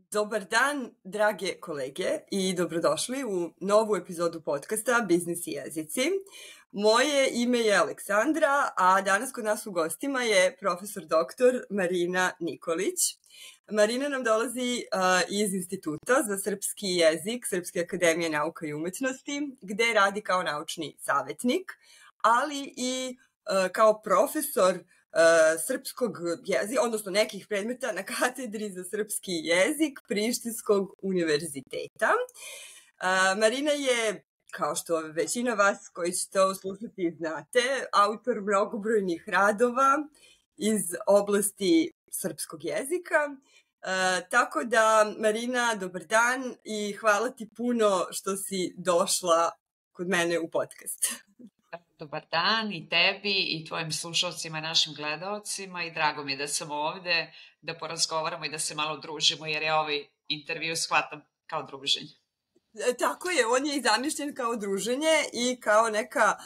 Dobar dan, drage kolege, i dobrodošli u novu epizodu podcasta Biznis i jezici. Moje ime je Aleksandra, a danas kod nas u gostima je profesor dr. Marina Nikolić. Marina nam dolazi iz Instituta za srpski jezik Srpske akademije nauka i umetnosti, gde radi kao naučni savetnik, ali i kao profesor srpskog jezika, odnosno nekih predmeta na katedri za srpski jezik Prištinskog univerziteta. Marina je, kao što većina vas koji ćete ovo slušati znate, autor mnogobrojnih radova iz oblasti srpskog jezika. Tako da, Marina, dobar dan i hvala ti puno što si došla kod mene u podcast. Dobar dan i tebi i tvojim slušalcima, našim gledalcima, i drago mi je da sam ovde, da porazgovaramo i da se malo družimo, jer ja ovaj intervju shvatam kao druženje. Tako je, on je i zamišljen kao druženje i kao neka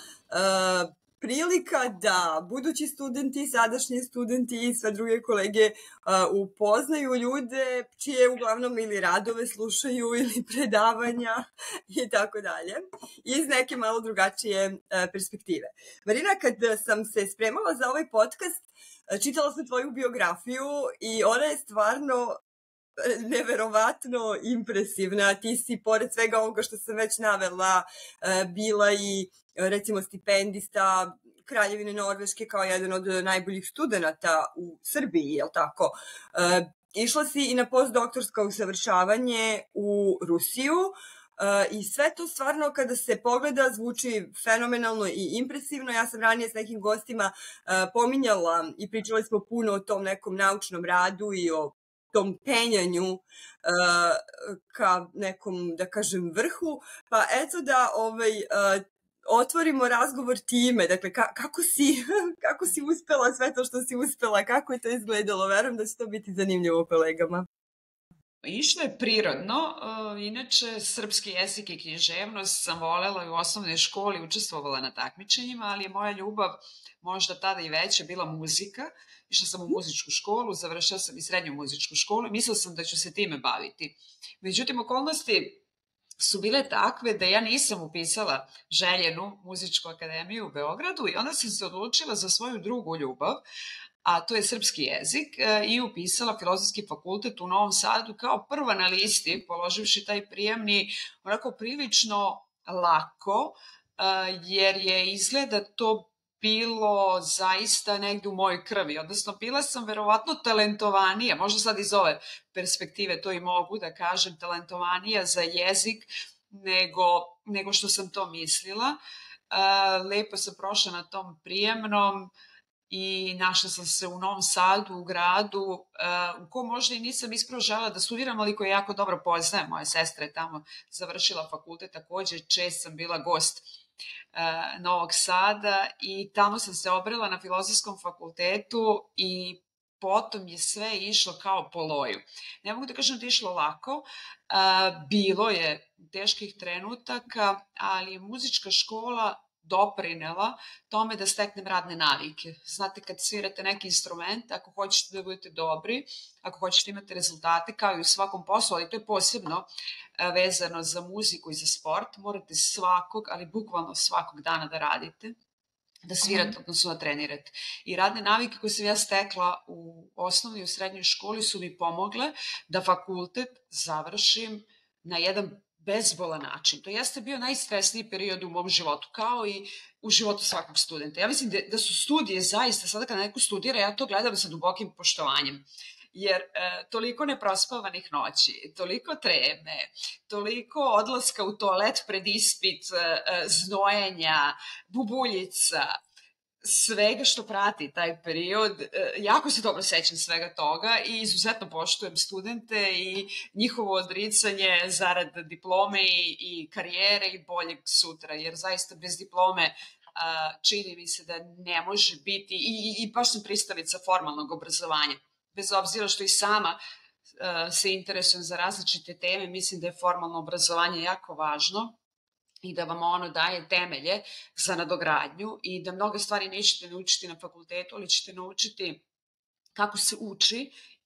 prilika da budući studenti, sadašnji studenti i sve druge kolege upoznaju ljude čije uglavnom ili radove slušaju ili predavanja i tako dalje, iz neke malo drugačije perspektive. Marina, kad sam se spremala za ovaj podcast, čitala sam tvoju biografiju i ona je stvarno neverovatno impresivna. Ti si, pored svega ovoga što sam već navela, bila i recimo stipendista Kraljevine Norveške kao jedan od najboljih studenta u Srbiji, je li tako? Išla si i na postdoktorsko usavršavanje u Rusiju i sve to stvarno kada se pogleda zvuči fenomenalno i impresivno. Ja sam ranije s nekim gostima pominjala i pričali smo puno o tom nekom naučnom radu i o tom penjanju ka nekom, da kažem, vrhu. Pa eto da otvorimo razgovor time. Dakle, kako si uspela sve to što si uspela, kako je to izgledalo? Verujem da će to biti zanimljivo kolegama. Išlo je prirodno. Inače, srpski jezik i književnost sam volela i u osnovnoj školi, učestvovala na takmičenjima, ali je moja ljubav možda tada i veća bila muzika. Išla sam u muzičku školu, završila sam i srednju muzičku školu i mislila sam da ću se time baviti. Međutim, okolnosti su bile takve da ja nisam upisala željenu muzičku akademiju u Beogradu i onda sam se odlučila za svoju drugu ljubav, a to je srpski jezik, i upisala Filozofski fakultet u Novom Sadu kao prva na listi, položivši taj prijemni onako prilično lako, jer je izgleda to bilo zaista negde u mojoj krvi, odnosno bila sam verovatno talentovanija, možda sad iz ove perspektive to i mogu da kažem, talentovanija za jezik nego što sam to mislila. Lepo sam prošla na tom prijemnom i našla sam se u Novom Sadu, u gradu u kom možda i nisam ispravo želela da studiram, ali koji jako dobro poznajem. Moja sestra je tamo završila fakultet, takođe čest sam bila gost Novog Sada i tamo sam se obrela na Filozofskom fakultetu i potom je sve išlo kao po loju. Ne mogu da kažem da je išlo lako, bilo je teških trenutaka, ali je muzička škola doprinela tome da steknem radne navike. Znate, kad svirate neki instrument, ako hoćete da budete dobri, ako hoćete imati rezultate, kao i u svakom poslu, ali to je posebno vezano za muziku i za sport, morate svakog, ali bukvalno svakog dana da radite, da svirate, odnosno da trenirate. I radne navike koje sam ja stekla u osnovnoj i u srednjoj školi su mi pomogle da fakultet završim na jedan bezbolan način. To jeste bio najstresniji period u mom životu, kao i u životu svakog studenta. Ja mislim da su studije zaista, sada kada neko studira, ja to gledam sa dubokim poštovanjem. Jer toliko neprospavanih noći, toliko treme, toliko odlaska u toalet pred ispit, znojenja, bubuljica, svega što prati taj period, jako se dobro sećam svega toga i izuzetno poštujem studente i njihovo odricanje zarad diplome i karijere i boljeg sutra, jer zaista bez diplome čini mi se da ne može biti i baš sam pristalica formalnog obrazovanja. Bez obzira što i sama se interesujem za različite teme, mislim da je formalno obrazovanje jako važno i da vam ono daje temelje za nadogradnju i da mnoge stvari nećete naučiti na fakultetu, ali ćete naučiti kako se uči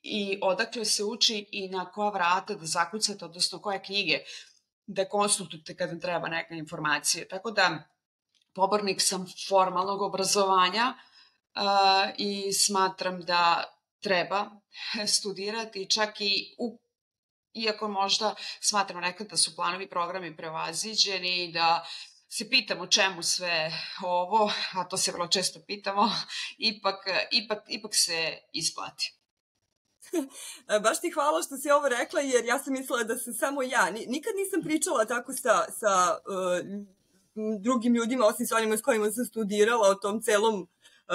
i odakle se uči i na koja vrata da zakucate, odnosno koje knjige da konsultujete kada treba neka informacija. Tako da pobornik sam formalnog obrazovanja i smatram da treba studirati, čak i iako možda smatramo nekad da su planovi programi prevaziđeni i da se pitamo čemu sve ovo, a to se vrlo često pitamo, ipak se isplati. Baš ti hvala što si ovo rekla, jer ja sam mislila da sam samo ja. Nikad nisam pričala tako sa drugim ljudima, osim sa onima s kojima sam studirala, o tom celom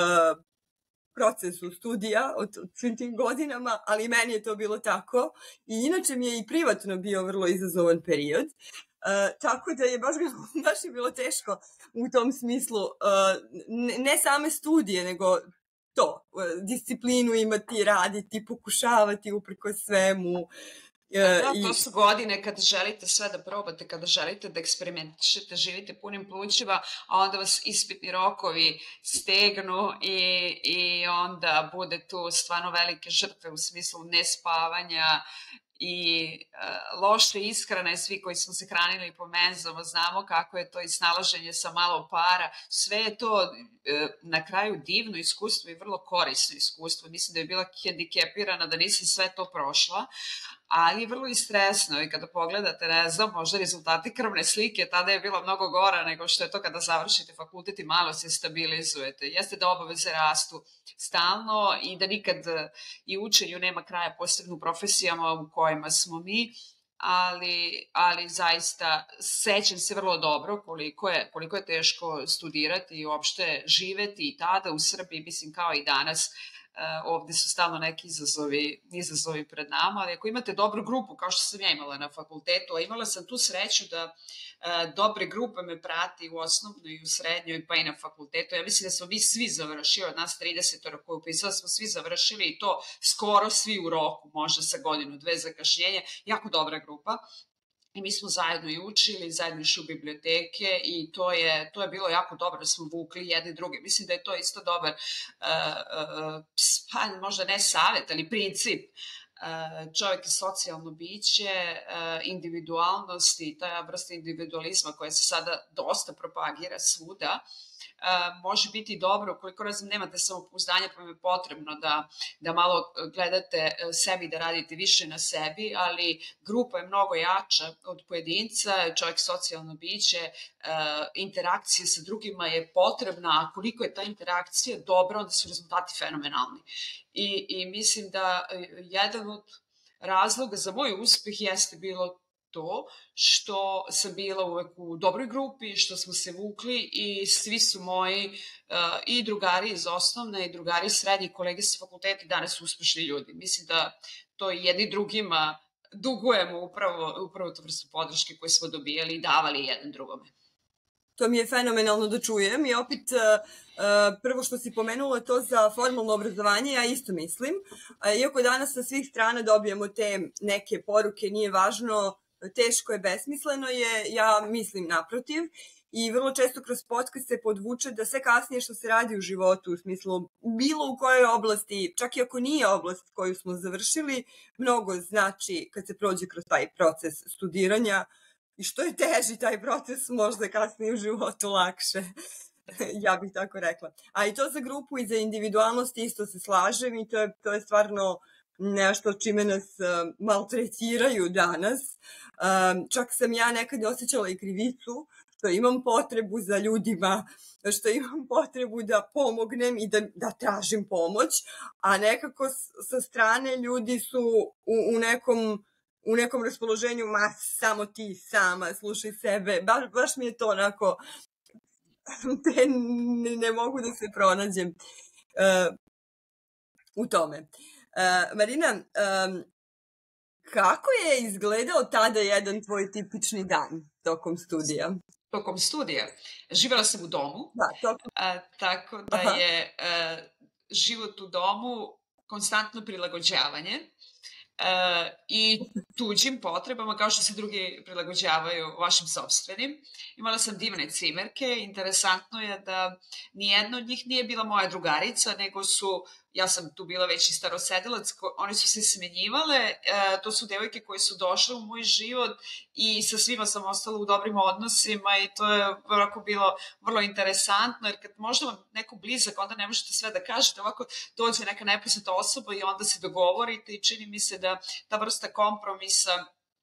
procesu studija od svim tim godinama, ali meni je to bilo tako. I inače mi je i privatno bio vrlo izazovan period. Tako da je baš bilo teško u tom smislu, ne same studije, nego to, disciplinu imati, raditi, pokušavati uprkos svemu. To su godine kada želite sve da probate, kada želite da eksperimentišete, živite punim plućima, a onda vas ispitni rokovi stegnu i onda bude tu stvarno velike žrtve u smislu nespavanja i loše ishrane. Svi koji smo se hranili po menzama znamo kako je to i snalaženje sa malo para. Sve je to na kraju divno iskustvo i vrlo korisno iskustvo. Mislim da je bila hendikepirana da nisam sve to prošla, ali je vrlo i stresno i kada pogledate, ne znam, možda rezultati krvne slike, tada je bilo mnogo gora nego što je to kada završite fakultet i malo se stabilizujete. Jeste da obaveze rastu stalno i da nikad i učenju nema kraja, posebno u profesijama u kojima smo mi, ali zaista sećam se vrlo dobro koliko je teško studirati i uopšte živeti i tada u Srbiji, mislim kao i danas. Ovde su stalno neki izazovi pred nama, ali ako imate dobru grupu, kao što sam ja imala na fakultetu, a imala sam tu sreću da dobre grupe me prati u osnovnoj i u srednjoj, pa i na fakultetu. Ja mislim da smo mi svi završili, od nas 30 koji upisala smo svi završili i to skoro svi u roku, možda sa godinu, dve zakašnjenja, jako dobra grupa. I mi smo zajedno i učili, zajedno išli u biblioteke i to je bilo jako dobro da smo vukli jedne druge. Mislim da je to isto dobar, možda ne savjet, ali princip. Čovjek je socijalno biće, individualnost i ta vrsta individualizma koja se sada dosta propagira svuda, može biti dobro ukoliko nemate samopouzdanja, pa vam je potrebno da malo gledate sebi, da radite više na sebi, ali grupa je mnogo jača od pojedinca, čovjek socijalno biće, interakcija sa drugima je potrebna, a koliko je ta interakcija dobra, onda su rezultati fenomenalni. I mislim da jedan od razloga za moj uspeh jeste bilo to što sam bila uvek u dobroj grupi, što smo se vukli i svi su moji i drugari iz osnovne i drugari iz srednje, kolege sa fakulteta danas su uspešni ljudi. Mislim da to jedni drugima dugujemo upravo tu vrstu podrške koju smo dobijali i davali jedan drugome. To mi je fenomenalno da čujem i opet prvo što si pomenula to za formalno obrazovanje, ja isto mislim. Iako danas sa svih strana dobijemo te neke poruke, nije važno, teško je, besmisleno je, ja mislim naprotiv. I vrlo često kroz podcast se podvuče da sve kasnije što se radi u životu, u smislu bilo u kojoj oblasti, čak i ako nije oblast koju smo završili, mnogo znači kad se prođe kroz taj proces studiranja. I što je teži taj proces, možda kasnije u životu lakše. Ja bih tako rekla. A i to za grupu i za individualnost isto se slažem i to je stvarno nešto čime nas maltretiraju danas. Čak sam ja nekad osjećala i krivicu, što imam potrebu za ljudima, što imam potrebu da pomognem i da tražim pomoć, a nekako sa strane ljudi su u nekom raspoloženju, samo ti sama, slušaj sebe, baš mi je to onako, ne mogu da se pronađem u tome. Marina, kako je izgledao tada jedan tvoj tipični dan tokom studija? Tokom studija? Živjela sam u domu, tako da je život u domu konstantno prilagođavanje i tuđim potrebama, kao što se drugi prilagođavaju vašim sopstvenim. Imala sam divne cimerke, interesantno je da nijedna od njih nije bila moja drugarica, nego su ja sam tu bila već i starosedilac, one su se smenjivale, to su devojke koje su došle u moj život i sa svima sam ostala u dobrim odnosima i to je ovako bilo vrlo interesantno, jer kad možda vam neko blizak, onda ne možete sve da kažete, ovako dođe neka nepoznata osoba i onda se dogovorite i čini mi se da ta vrsta kompromisa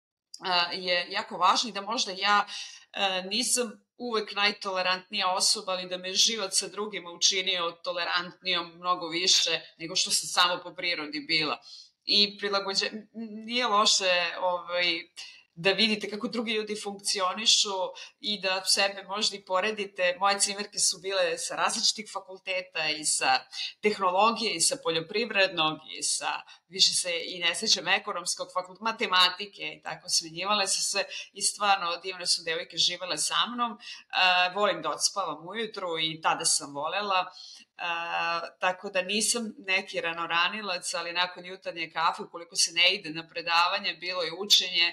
je jako važna i da možda ja nisam uvek najtolerantnija osoba, ali da me život sa drugima učinio tolerantnijom mnogo više nego što sam samo po prirodi bila. I nije loše da vidite kako drugi ljudi funkcionišu i da sebe možda i poredite. Moje cimerke su bile sa različitih fakulteta i sa tehnologije i sa poljoprivrednog i sa, više se i ne sećam, ekonomskog fakulteta, matematike i tako, smenjivale su se i stvarno divne su devojke živele sa mnom. Volim da odspavam ujutru i tada sam volela. Tako da nisam neki ranoranilac, ali nakon jutarnje kafe, ukoliko se ne ide na predavanje, bilo je učenje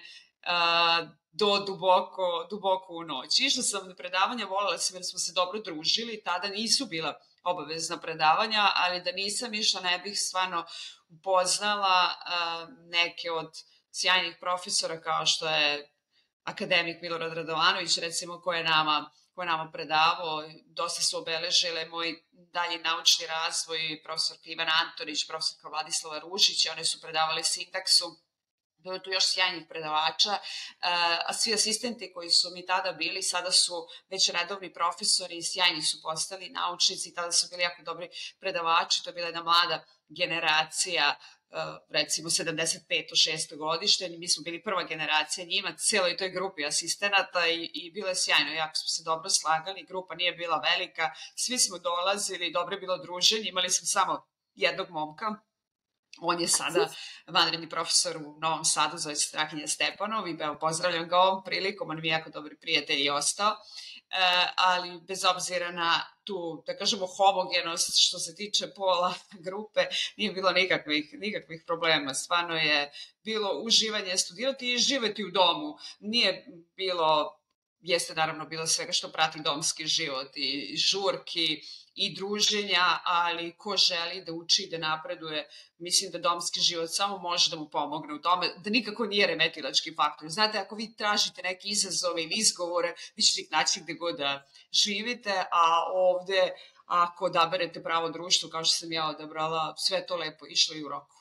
do duboko u noć. Išla sam na predavanja, volela sam jer smo se dobro družili, tada nisu bila obavezna predavanja, ali da nisam išla ne bih stvarno upoznala neke od sjajnih profesora kao što je akademik Milorad Radovanović, recimo, ko je nama predavao. Dosta su obeležile moj dalji naučni razvoj profesorka Ivana Antonić, profesorka Vladislava Ružić, one su predavale sintaksu. Bilo je tu još sjajnih predavača, a svi asistenti koji su mi tada bili, sada su već redovni profesori i sjajni su postali naučnici, tada su bili jako dobri predavači, to je bila jedna mlada generacija, recimo 75. 6. godište, mi smo bili prva generacija njima, cijeloj toj grupi asistenata i bilo je sjajno, jako smo se dobro slagali, grupa nije bila velika, svi smo dolazili, dobro je bilo druženje, imali smo samo jednog momka. On je sada vanredni profesor u Novom Sadu, zove se Strahinja Stepanov i pozdravljam ga ovom prilikom, on mi je jako dobri prijatelj i ostao, ali bez obzira na tu, da kažemo, homogenost što se tiče pola grupe, nije bilo nikakvih problema, stvarno je bilo uživanje studirati i živeti u domu, nije bilo, jeste naravno bilo svega što prati domski život i žurki, i druženja, ali ko želi da uči i da napreduje, mislim da domski život samo može da mu pomogne u tome, da nikako nije remetilački faktor. Znate, ako vi tražite neke izazove ili izgovore, vi ćete ih naći gde god da živite, a ovde, ako odaberete pravo društvo, kao što sam ja odabrala, sve to lepo išlo i u roku.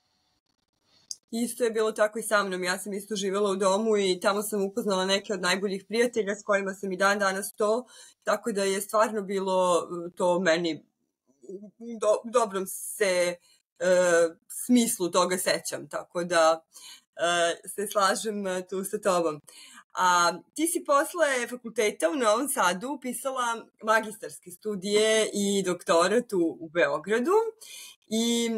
Isto je bilo tako i sa mnom, ja sam isto živjela u domu i tamo sam upoznala neke od najboljih prijatelja s kojima sam i dan danas to, tako da je stvarno bilo to meni u dobrom se smislu toga sećam, tako da se slažem tu sa tobom. A ti si posle fakulteta u Novom Sadu upisala magistarske studije i doktorat u Beogradu i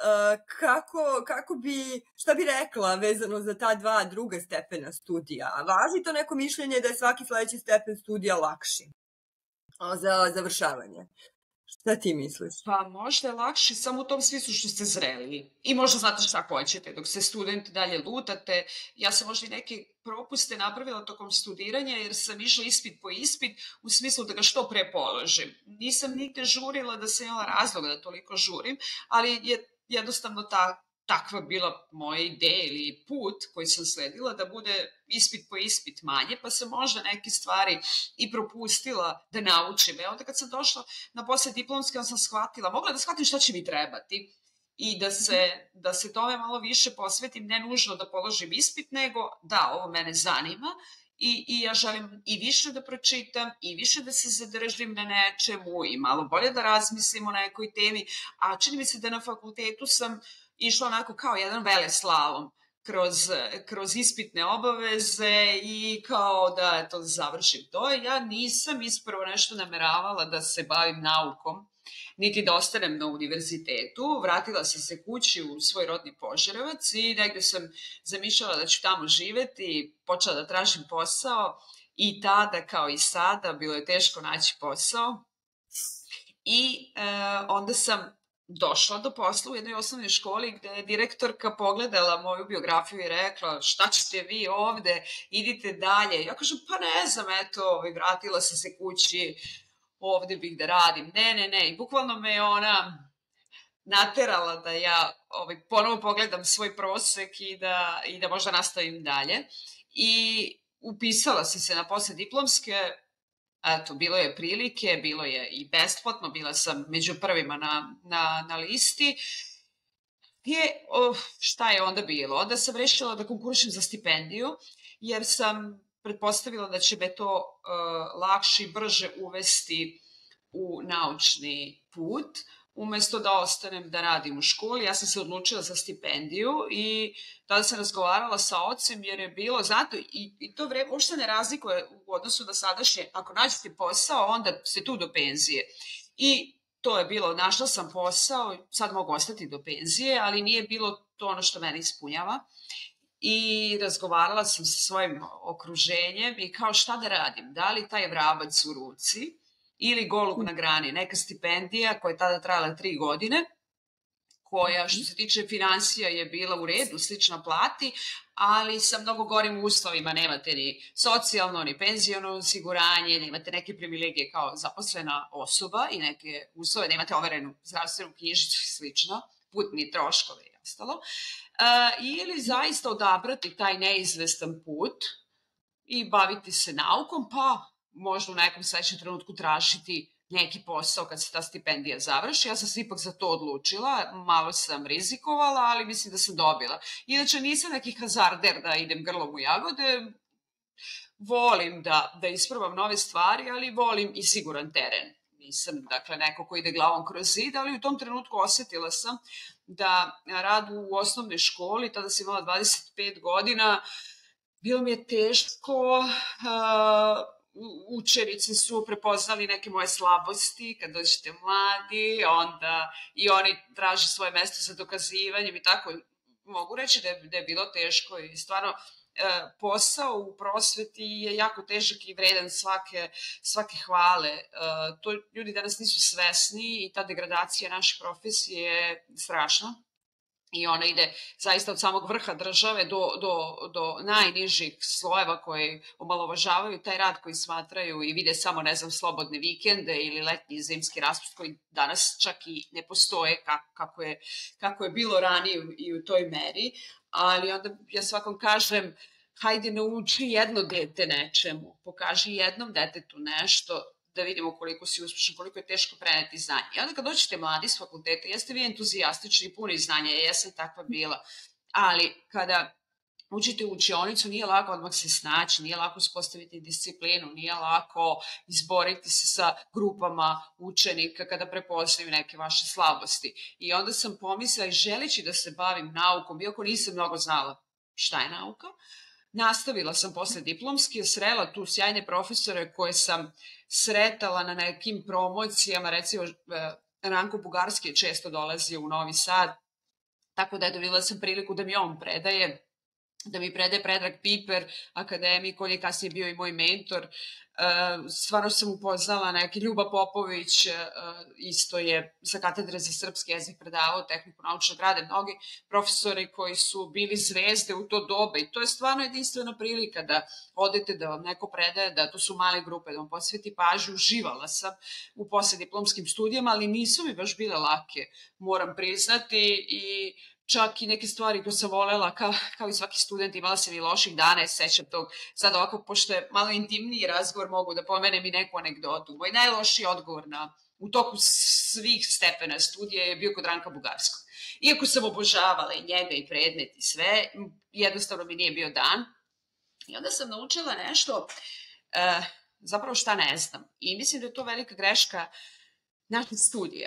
šta bi rekla vezano za ta dva druga stepena studija? Važi to neko mišljenje da je svaki sledeći stepen studija lakši za završavanje? Šta ti misliš? Pa možda je lakši samo u tom smislu što ste zreli i možda znate šta hoćete. Dok ste student dalje lutate, ja sam možda i neke propuste napravila tokom studiranja jer sam išla ispit po ispit u smislu da ga što pre položim. Nisam nigde žurila da sam imala razloga da toliko žurim, ali je jednostavno takva bila moja ideja ili put koji sam sledila da bude ispit po ispit manje, pa sam možda neke stvari i propustila da naučim. Onda kad sam došla na posle diplomske, onda sam shvatila, mogla da shvatim šta će mi trebati i da se tome malo više posvetim, ne nužno da položim ispit, nego da, ovo mene zanima i ja želim i više da pročitam i više da se zadržim na nečemu i malo bolje da razmislim o nekoj temi, a čini mi se da na fakultetu sam išla onako kao jedan veleslalom kroz ispitne obaveze i kao da to završim to. Ja nisam ispravo nešto nameravala da se bavim naukom, niti da ostanem na univerzitetu. Vratila sam se kući u svoj rodni Požarevac i negde sam zamišljala da ću tamo živeti i počela da tražim posao i tada kao i sada bilo je teško naći posao i onda sam došla do posla u jednoj osnovnoj školi gde je direktorka pogledala moju biografiju i rekla šta ćete vi ovde, idite dalje. Ja kažem pa ne znam, eto, vratila sam se kući, ovde bih da radim. Ne. I bukvalno me ona naterala da ja ponovo pogledam svoj prosek i da možda nastavim dalje. I upisala sam se na poslijediplomske, eto, bilo je prilike, bilo je i besplatno, bila sam među prvima na listi. Šta je onda bilo? Onda sam rešila da konkurišem za stipendiju, jer sam pretpostavila da će me to lakše i brže uvesti u naučni put. Umesto da ostanem da radim u školi, ja sam se odlučila za stipendiju i tada sam razgovarala sa ocem, jer je bilo, znate, i to vreme uopšte ne razlikuje u odnosu na sadašnje. Ako nađete posao, onda ste tu do penzije. I to je bilo, našla sam posao, sad mogu ostati do penzije, ali nije bilo to ono što mene ispunjava. I razgovarala sam sa svojim okruženjem i kao šta da radim, da li taj vrabac u ruci ili golub na grani, neka stipendija koja je tada trajala 3 godine, koja što se tiče finansija je bila u redu, slična plati, ali sa mnogo gorim uslovima, nemate ni socijalno, ni penziono osiguranje, nemate neke privilegije kao zaposlena osoba i neke uslove, nemate overenu zdravstvenu knjižicu i slično, putni troškove i ostalo, ili zaista odabrati taj neizvestan put i baviti se naukom, pa možda u nekom sledećem trenutku tražiti neki posao kad se ta stipendija završi. Ja sam se ipak za to odlučila, malo sam rizikovala, ali mislim da sam dobila. Inače, nisam neki hazarder da idem grlom u jagode, volim da isprobam nove stvari, ali volim i siguran teren. Nisam, dakle, neko ko ide glavom kroz zid, ali u tom trenutku osetila sam da rad u osnovnoj školi, tada sam imala 25 godina, bilo mi je teško, učenici su prepoznali neke moje slabosti, kad dođete mladi, onda i oni traže svoje mesto za dokazivanjem i tako. Mogu reći da je bilo teško i stvarno posao u prosveti je jako težak i vredan svake hvale. To ljudi danas nisu svesni i ta degradacija naše profesije je strašna. I ona ide zaista od samog vrha države do najnižih slojeva koji omalovažavaju taj rad, koji smatraju i vide samo, ne znam, slobodne vikende ili letnji zimski raspust koji danas čak i ne postoje kako je bilo ranije i u toj meri. Ali onda ja svakom kažem, hajde nauči jedno dete nečemu, pokaži jednom detetu nešto, da vidimo koliko si uspešan, koliko je teško preneti znanje. I onda kad dođete mladi s fakulteta, jeste vi entuzijastični i puni znanja, ja sam takva bila, ali kada učite u učionicu, nije lako odmah se snaći, nije lako uspostaviti disciplinu, nije lako izboriti se sa grupama učenika kada prepoznaju neke vaše slabosti. I onda sam pomislila i želeći da se bavim naukom, iako nisam mnogo znala šta je nauka, nastavila sam posle diplomski, srela tu sjajne profesore koje sam sretala na nekim promocijama, recimo Ranko Bugarski je često dolazio u Novi Sad, tako da je dobila sam priliku da mi on predaje, da mi predaje Predrag Piper, akademik, on je kasnije bio i moj mentor. Stvarno sam upoznala neki Ljuba Popović, isto je sa katedre za srpski jezik predavao tehniku naučnog rada, mnogi profesori koji su bili zvezde u to doba i to je stvarno jedinstvena prilika da odete, da vam neko predaje, da to su male grupe, da vam posveti pažnju. Uživala sam u poslijediplomskim studijama, ali nisu mi baš bile lake, moram priznati, i čak i neke stvari koje sam volela, kao i svaki student, imala sam i loših dana, sećam tog, sad ovako, pošto je malo intimniji razgovor, mogu da pomenem i neku anegdotu. Moj najlošiji odgovor u toku svih stepena studija je bio kod Ranka Bugarskog. Iako sam obožavala i njega i predmet i sve, jednostavno mi nije bio dan. I onda sam naučila nešto, zapravo šta ne znam. I mislim da je to velika greška naših studija.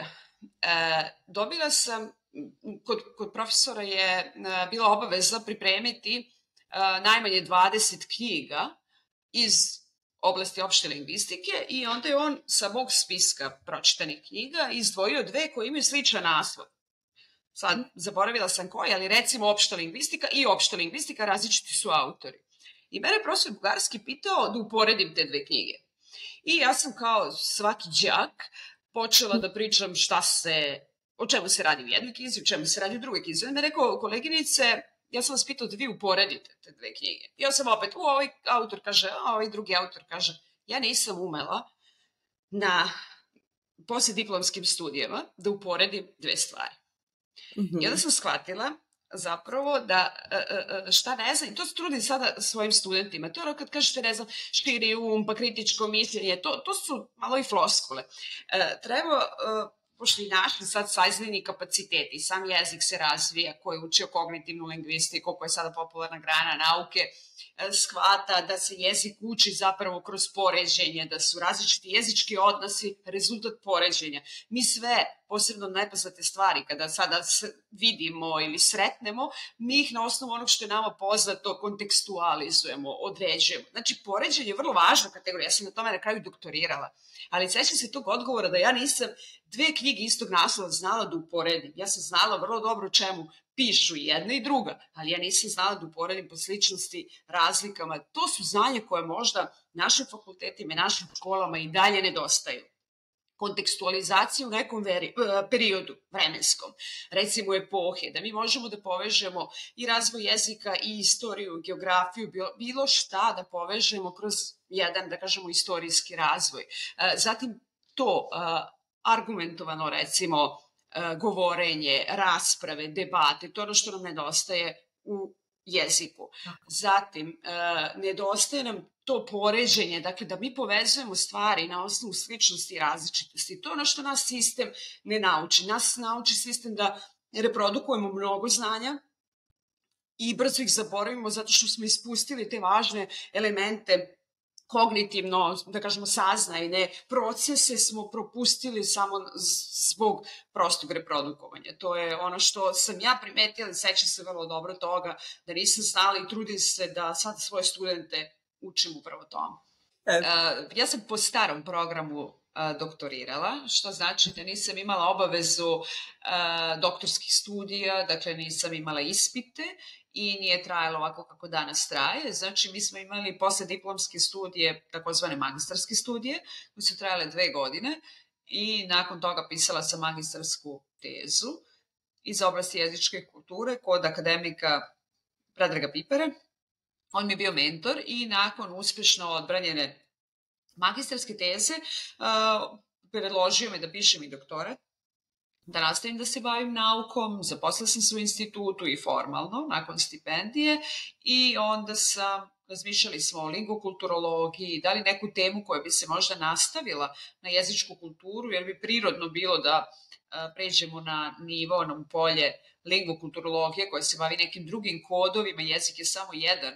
Dobila sam, kod profesora je bila obaveza pripremiti najmanje 20 knjiga iz oblasti opšte lingvistike i onda je on sa mog spiska pročitanih knjiga izdvojio 2 koje imaju sličan naslov. Sad, zaboravila sam koji, ali recimo opšta lingvistika i opšta lingvistika, različiti su autori. I mene profesor Bugarski pitao da uporedim te 2 knjige. I ja sam kao svaki đak počela da pričam o čemu se radi u jednoj knjizi, o čemu se radi u drugoj knjizi. On me rekao, koleginice, ja sam vas pitao da vi uporedite te 2 knjige. I ja sam opet, ovaj autor kaže, a ovaj drugi autor kaže. Ja nisam umela na poslijediplomskim studijama da uporedim 2 stvari. I onda sam shvatila zapravo da šta ne znam, i to se trudim sada svojim studentima, to je ono kad kažete, ne znam, širi pa kritičko mišljenje, to su malo i floskule. Treba, pošto i naši sad saznajni kapaciteti, sam jezik se razvija, ko je učio kognitivnu lingvistiku, koja je sada popularna grana nauke, shvata da se jezik uči zapravo kroz poređenje, da su različiti jezički odnosi rezultat poređenja. Mi sve, posebno nepoznate stvari, kada sada vidimo ili sretnemo, mi ih na osnovu onog što je nama poznato kontekstualizujemo, određujemo. Znači, poređenje je vrlo važna kategorija, ja sam na tome na kraju doktorirala, ali sećam se tog odgovora da ja nisam 2 knjige istog naslova znala da uporedim. Ja sam znala vrlo dobro čemu pišu i jedna i druga, ali ja nisam znala da uporedim po sličnosti, razlikama. To su znanje koje možda našim fakultetima i našim školama i dalje nedostaju. Kontekstualizacija u nekom periodu vremenskom, recimo epohe, da mi možemo da povežemo i razvoj jezika i istoriju, geografiju, bilo šta da povežemo kroz jedan, da kažemo, istorijski razvoj. Zatim to argumentovano, recimo, govorenje, rasprave, debate, to je ono što nam nedostaje u jeziku. Zatim, nedostaje nam to poređenje, dakle da mi povezujemo stvari na osnovu sličnosti i različitosti. To je ono što nas sistem ne nauči. Nas nauči sistem da reprodukujemo mnogo znanja i brzo ih zaboravimo zato što smo ispustili te važne elemente kognitivno, da kažemo, saznajne procese smo propustili samo zbog prostog reprodukovanja. To je ono što sam ja primetila, sećam se vrlo dobro toga, da nisam znala i trudim se da sad svoje studente učim upravo tomu. Ja sam po starom programu doktorirala, što znači da nisam imala obavezu doktorskih studija, dakle nisam imala ispite i nije trajalo ovako kako danas traje. Znači, mi smo imali posle diplomske studije, takozvane magistarske studije, koje su trajale 2 godine i nakon toga pisala sam magistarsku tezu iz oblasti jezičke kulture kod akademika Predraga Pipera. On mi je bio mentor i nakon uspešno odbranjene magistarske teze predložio me da pišem i doktorat, da nastavim da se bavim naukom, zaposlila sam se u institutu i formalno, nakon stipendije, i onda razmišljali smo o lingokulturologiji, da li neku temu koja bi se možda nastavila na jezičku kulturu, jer bi prirodno bilo da pređemo na nivo, na polje lingokulturologije koja se bavi nekim drugim kodovima, jezik je samo jedan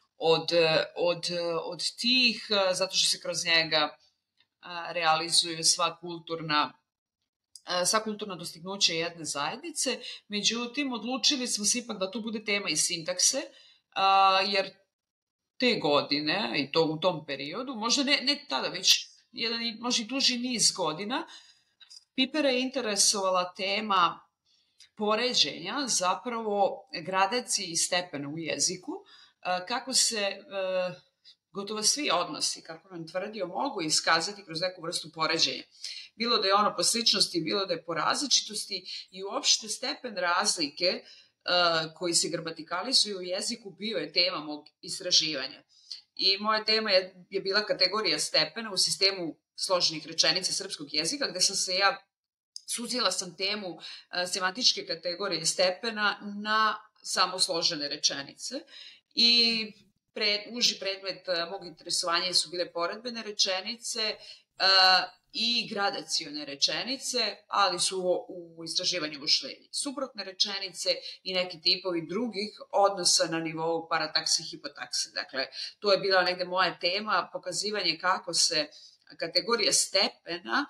od tih, zato što se kroz njega realizuju sva kulturna dostignuća jedne zajednice. Međutim, odlučili smo se ipak da to bude tema iz sintakse, jer te godine, i to u tom periodu, možda ne tada, već jedan možda i duži niz godina, Pipera je interesovala tema poređenja, zapravo gradacije i stepena u jeziku, kako se gotovo svi odnosi, kako nam tvrdio, mogu iskazati kroz neku vrstu poređenja. Bilo da je ono po sličnosti, bilo da je po različitosti, i uopšte stepen razlike koji se gramatikalizuju u jeziku bio je tema mog istraživanja. I moja tema je bila kategorija stepena u sistemu složenih rečenica srpskog jezika, gde sam se ja suzila sam temu semantičke kategorije stepena na samo složene rečenice. I uži predmet mog interesovanja su bile poredbene rečenice i gradacione rečenice, ali su u istraživanju ušli suprotne rečenice i neki tipovi drugih odnosa na nivou paratakse i hipotakse. Dakle, to je bila negde moja tema, pokazivanje kako se kategorija stepena,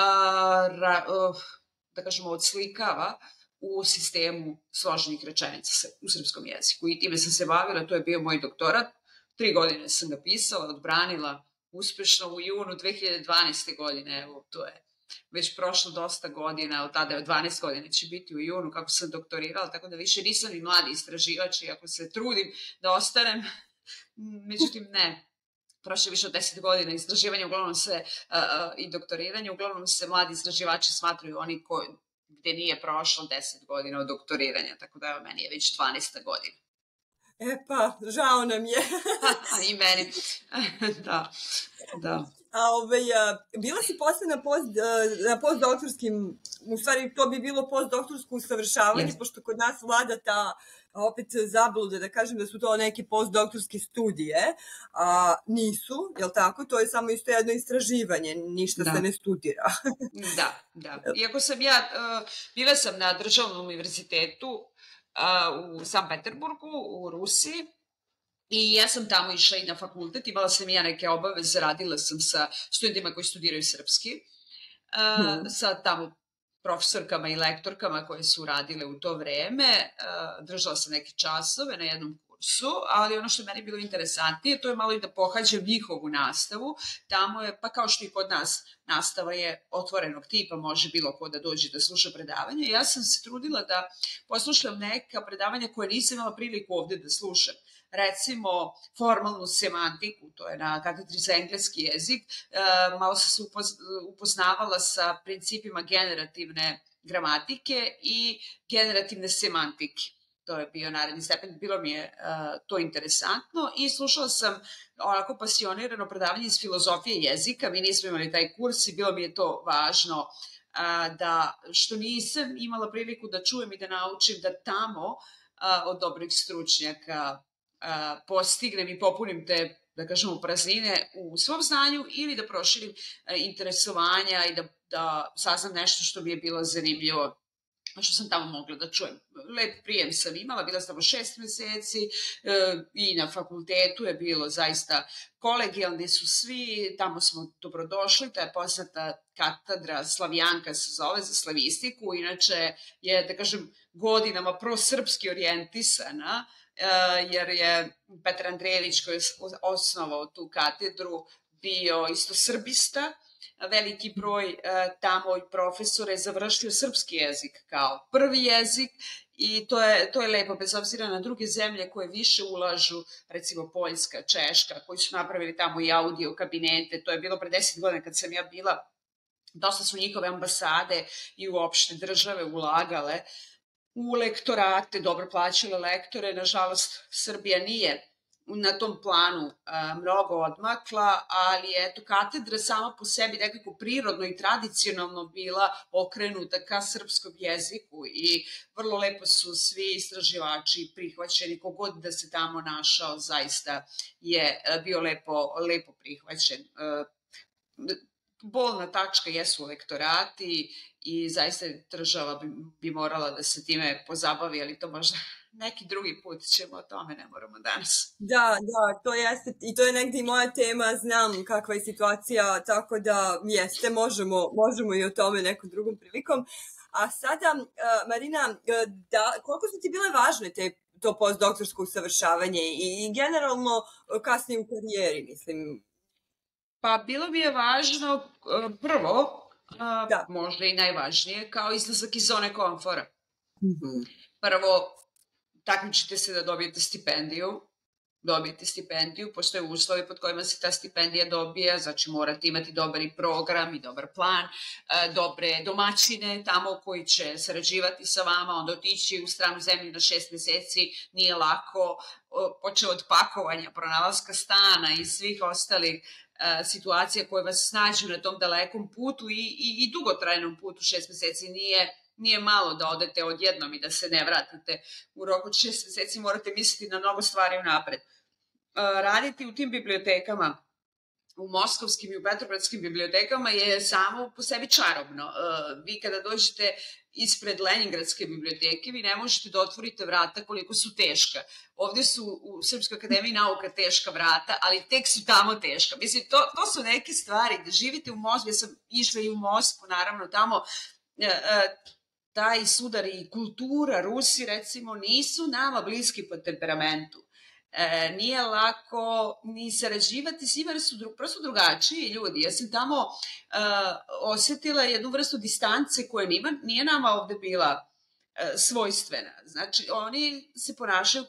da kažemo, odslikava u sistemu složenih rečenica u srpskom jeziku. I time sam se bavila, to je bio moj doktorat. 3 godine sam ga pisala, odbranila uspešno u junu 2012. godine. Evo, to je već prošlo dosta godina, od tada je 12 godina će biti u junu kako sam doktorirala, tako da više nisam ni mladi istraživač, iako se trudim da ostanem. Međutim, ne. Prošlo više od 10 godina istraživanja, uglavnom se i doktoriranja, uglavnom se mladi istraživači smatruju oni gde nije prošlo 10 godina od doktoriranja, tako da meni je već 12. godina. Pa, žao nam je. I meni. Da. Bila si posle na postdoktorskim, u stvari to bi bilo postdoktorsko usavršavanje, pošto kod nas vlada ta opet zabluda, da kažem da su to neke postdoktorske studije, nisu, jel tako? To je samo isto jedno istraživanje, ništa se ne studira. Da. Iako sam ja, bila sam na državnom univerzitetu u San Peterburgu, u Rusiji, i ja sam tamo išla i na fakultet, imala sam i ja neke obaveze, radila sam sa studentima koji studiraju srpski, sa tamo profesorkama i lektorkama koje su radile u to vreme, držala sam neke časove na jednom kursu, ali ono što je meni bilo interesantnije, to je malo i da pohađam njihovu nastavu, tamo je, pa kao što i kod nas, nastava je otvorenog tipa, može bilo ko da dođe da sluša predavanje, ja sam se trudila da poslušam neka predavanja koje nisam imala priliku ovde da slušam. Recimo, formalnu semantiku, to je na katedri za engleski jezik, malo sam se upoznavala sa principima generativne gramatike i generativne semantike. To je bio naredni stepen, bilo mi je to interesantno i slušala sam onako pasionirano predavanje iz filozofije jezika, mi nismo imali taj kurs i bilo mi je to važno da, što nisam imala priliku da čujem i da naučim, da tamo od dobrih stručnjaka postignem i popunim te, da kažemo, praznine u svom znanju ili da proširim interesovanja i da saznam nešto što mi je bilo zanimljivo, što sam tamo mogla da čujem. Lep prijem sam imala, bila sam tamo 6 meseci i na fakultetu je bilo zaista kolegijalni su svi, tamo smo dobrodošli, ta je poznata katedra Slavijanka se zove za slavistiku, inače je, da kažem, godinama prosrpski orijentisana, jer je Petar Andrejević koji je osnovao tu katedru bio isto srbista, veliki broj tamo i profesora je završio srpski jezik kao prvi jezik i to je lepo, bez obzira na druge zemlje koje više ulažu, recimo Poljska, Češka, koji su napravili tamo i audio kabinete, to je bilo pre 10 godina kad sam ja bila, dosta su njihove ambasade i uopšte države ulagale u lektorate, dobro plaćale lektore, nažalost Srbija nije na tom planu mnogo odmakla, ali eto, katedra sama po sebi nekako prirodno i tradicionalno bila okrenuta ka srpskom jeziku i vrlo lepo su svi istraživači prihvaćeni, kogod da se tamo našao zaista je bio lepo prihvaćen. Bolna tačka jesu lektorati i zaista država bi morala da se time pozabavi, ali to možda neki drugi put ćemo o tome, ne moramo danas. Da, to jeste i to je negdje i moja tema, znam kakva je situacija, tako da jeste, možemo i o tome nekom drugom prilikom. A sada, Marina, koliko su ti bile važne to postdoktorsko usavršavanje i generalno kasnije u karijeri, mislim? Pa bilo mi je važno, prvo, možda i najvažnije, kao izlazak iz zone komfora. Prvo, takmičite se da dobijete stipendiju, postoje uslovi pod kojima se ta stipendija dobija, znači morate imati dobar i program i dobar plan, dobre domaćine tamo koji će sarađivati sa vama, onda otići u stranu zemlju na 6 meseci nije lako, počeo od pakovanja, pronalaska stana i svih ostalih situacija koje vas snađu na tom dalekom putu i dugotrajnom putu. 6 meseci nije malo da odete odjednom i da se ne vratite. U roku 6 meseci morate misliti na mnogo stvari unapred. Raditi u tim bibliotekama, u moskovskim i u petrogradskim bibliotekama je samo po sebi čarobno. Vi kada dođete ispred Leningradske biblioteke, vi ne možete da otvorite vrata koliko su teška. Ovde su u Srpskoj akademiji nauka teška vrata, ali tek su tamo teška. Mislim, to su neke stvari, da živite u Moskvi, ja sam išla i u Moskvu, naravno, tamo taj sudar i kultura, Rusi recimo, nisu nama bliski po temperamentu. Nije lako ni sarađivati s njima, jer su prosto drugačiji ljudi. Ja sam tamo osetila jednu vrstu distance koja nije nama ovde bila svojstvena. Znači, oni se ponašaju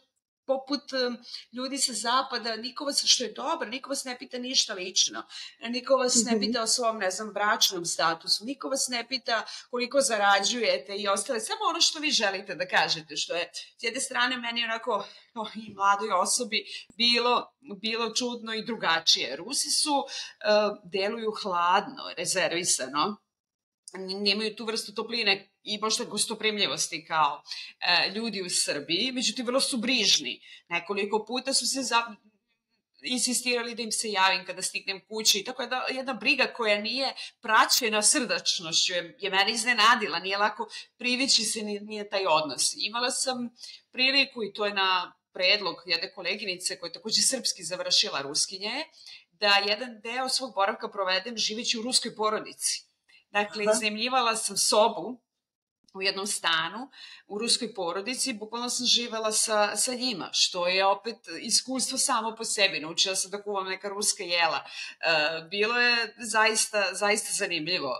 poput ljudi sa zapada, niko vas, što je dobro, niko vas ne pita ništa lično, niko vas ne pita o svom, ne znam, bračnom statusu, niko vas ne pita koliko zarađujete i ostale, samo ono što vi želite da kažete, što je s jedne strane meni onako i mladoj osobi bilo čudno i drugačije. Rusi su deluju hladno, rezervisano, nemaju tu vrstu topline i možda gostoprimljivosti kao ljudi u Srbiji, međutim vrlo su brižni. Nekoliko puta su se insistirali da im se javim kada stignem kući i tako jedna briga koja nije praćena srdačnošću je mene iznenadila, nije lako privići se nije taj odnos. Imala sam priliku i to je na predlog jedne koleginice koja je takođe srpski završila ruskinje, da jedan deo svog boravka provedem živeći u ruskoj porodici. Dakle, iznajmljivala sam sobu u jednom stanu u ruskoj porodici, bukvalno sam živela sa njima, što je opet iskustvo samo po sebi. Naučila sam da kuvam neka ruska jela. Bilo je zaista zanimljivo.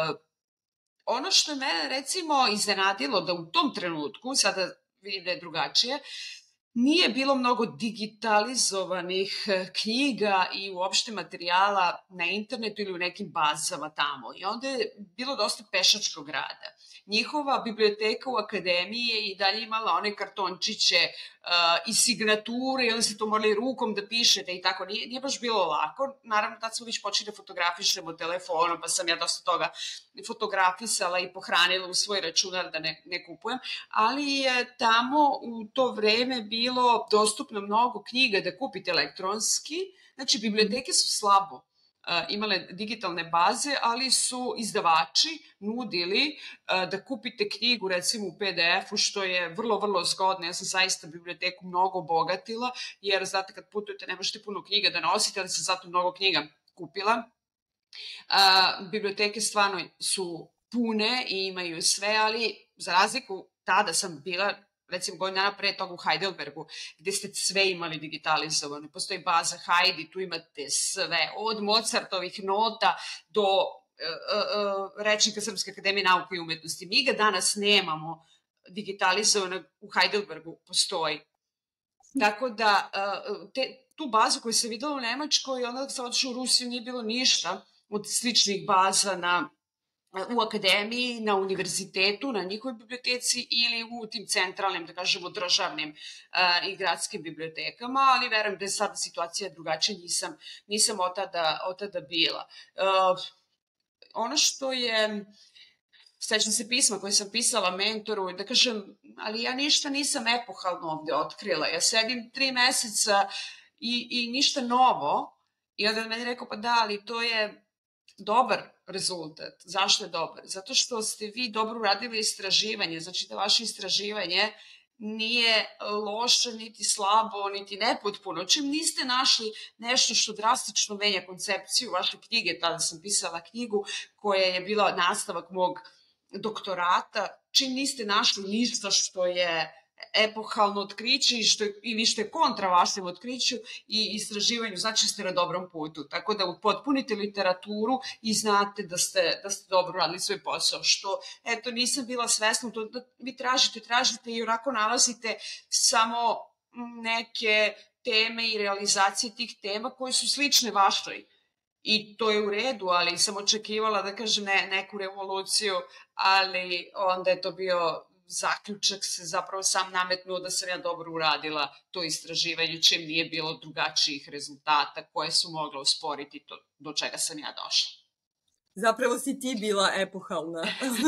Ono što je mene, recimo, iznenadilo da u tom trenutku, sada vidim da je drugačije, nije bilo mnogo digitalizovanih knjiga i uopšte materijala na internetu ili u nekim bazama tamo. I onda je bilo dosta pešačkog rada. Njihova biblioteka u akademiji je i dalje imala one kartončiće i signature i onda se to morali rukom da pišete i tako. Nije baš bilo lako. Naravno, tad smo već počeli da fotografišemo telefonom, pa sam ja dosta toga fotografisala i pohranila u svoj računar da ne kupujem. Ali je tamo u to vreme bilo dostupno mnogo knjiga da kupite elektronski. Znači, biblioteke su slabo imale digitalne baze, ali su izdavači nudili da kupite knjigu recimo u PDF-u, što je vrlo zgodno. Ja sam zaista biblioteku mnogo obogatila, jer znate kad putujete ne možete puno knjiga da nosite, ali sam zato mnogo knjiga kupila. Biblioteke stvarno su pune i imaju sve, ali za razliku tada sam bila recimo godinu dana pre toga u Heidelbergu, gde ste sve imali digitalizovano. Postoji baza Heidi, tu imate sve, od Mozartovih nota do rečnika Srpske akademije nauke i umetnosti. Mi ga danas nemamo digitalizovano, u Heidelbergu postoji. Tako da, tu bazu koju sam videla u Nemačkoj, onda kad sam otišla u Rusiju, nije bilo ništa od sličnih baza u akademiji, na univerzitetu, na njihovoj biblioteci ili u tim centralnim, da kažemo, državnim i gradskim bibliotekama, ali verujem da je sada situacija drugačija, nisam od tada bila. Ono što je, sećam se pisma koje sam pisala mentoru, da kažem, ali ja ništa nisam epohalno ovde otkrila, ja sedim 3 meseca i ništa novo, i onda meni rekao, pa da, ali to je dobar rezultat. Zašto je dobar? Zato što ste vi dobro uradili istraživanje, znači da vaše istraživanje nije loše, niti slabo, niti nepotpuno. Čim niste našli nešto što drastično menja koncepciju vaše knjige, tada sam pisala knjigu koja je bila nastavak mog doktorata, čim niste našli ništa što je epohalno otkriće ili što je kontra vašem otkriću i istraživanju, znači ste na dobrom putu. Tako da upotpunite literaturu i znate da ste dobro radili svoj posao, što, eto, nisam bila svesna, to da vi tražite i onako nalazite samo neke teme i realizacije tih tema koje su slične vašoj. I to je u redu, ali sam očekivala, da kažem, neku revoluciju, ali onda je to bio zaključak, se zapravo sam nametnuo da sam ja dobro uradila to istraživanje, čim nije bilo drugačijih rezultata koje su mogle usporiti to do čega sam ja došla. Zapravo si ti bila epohalna.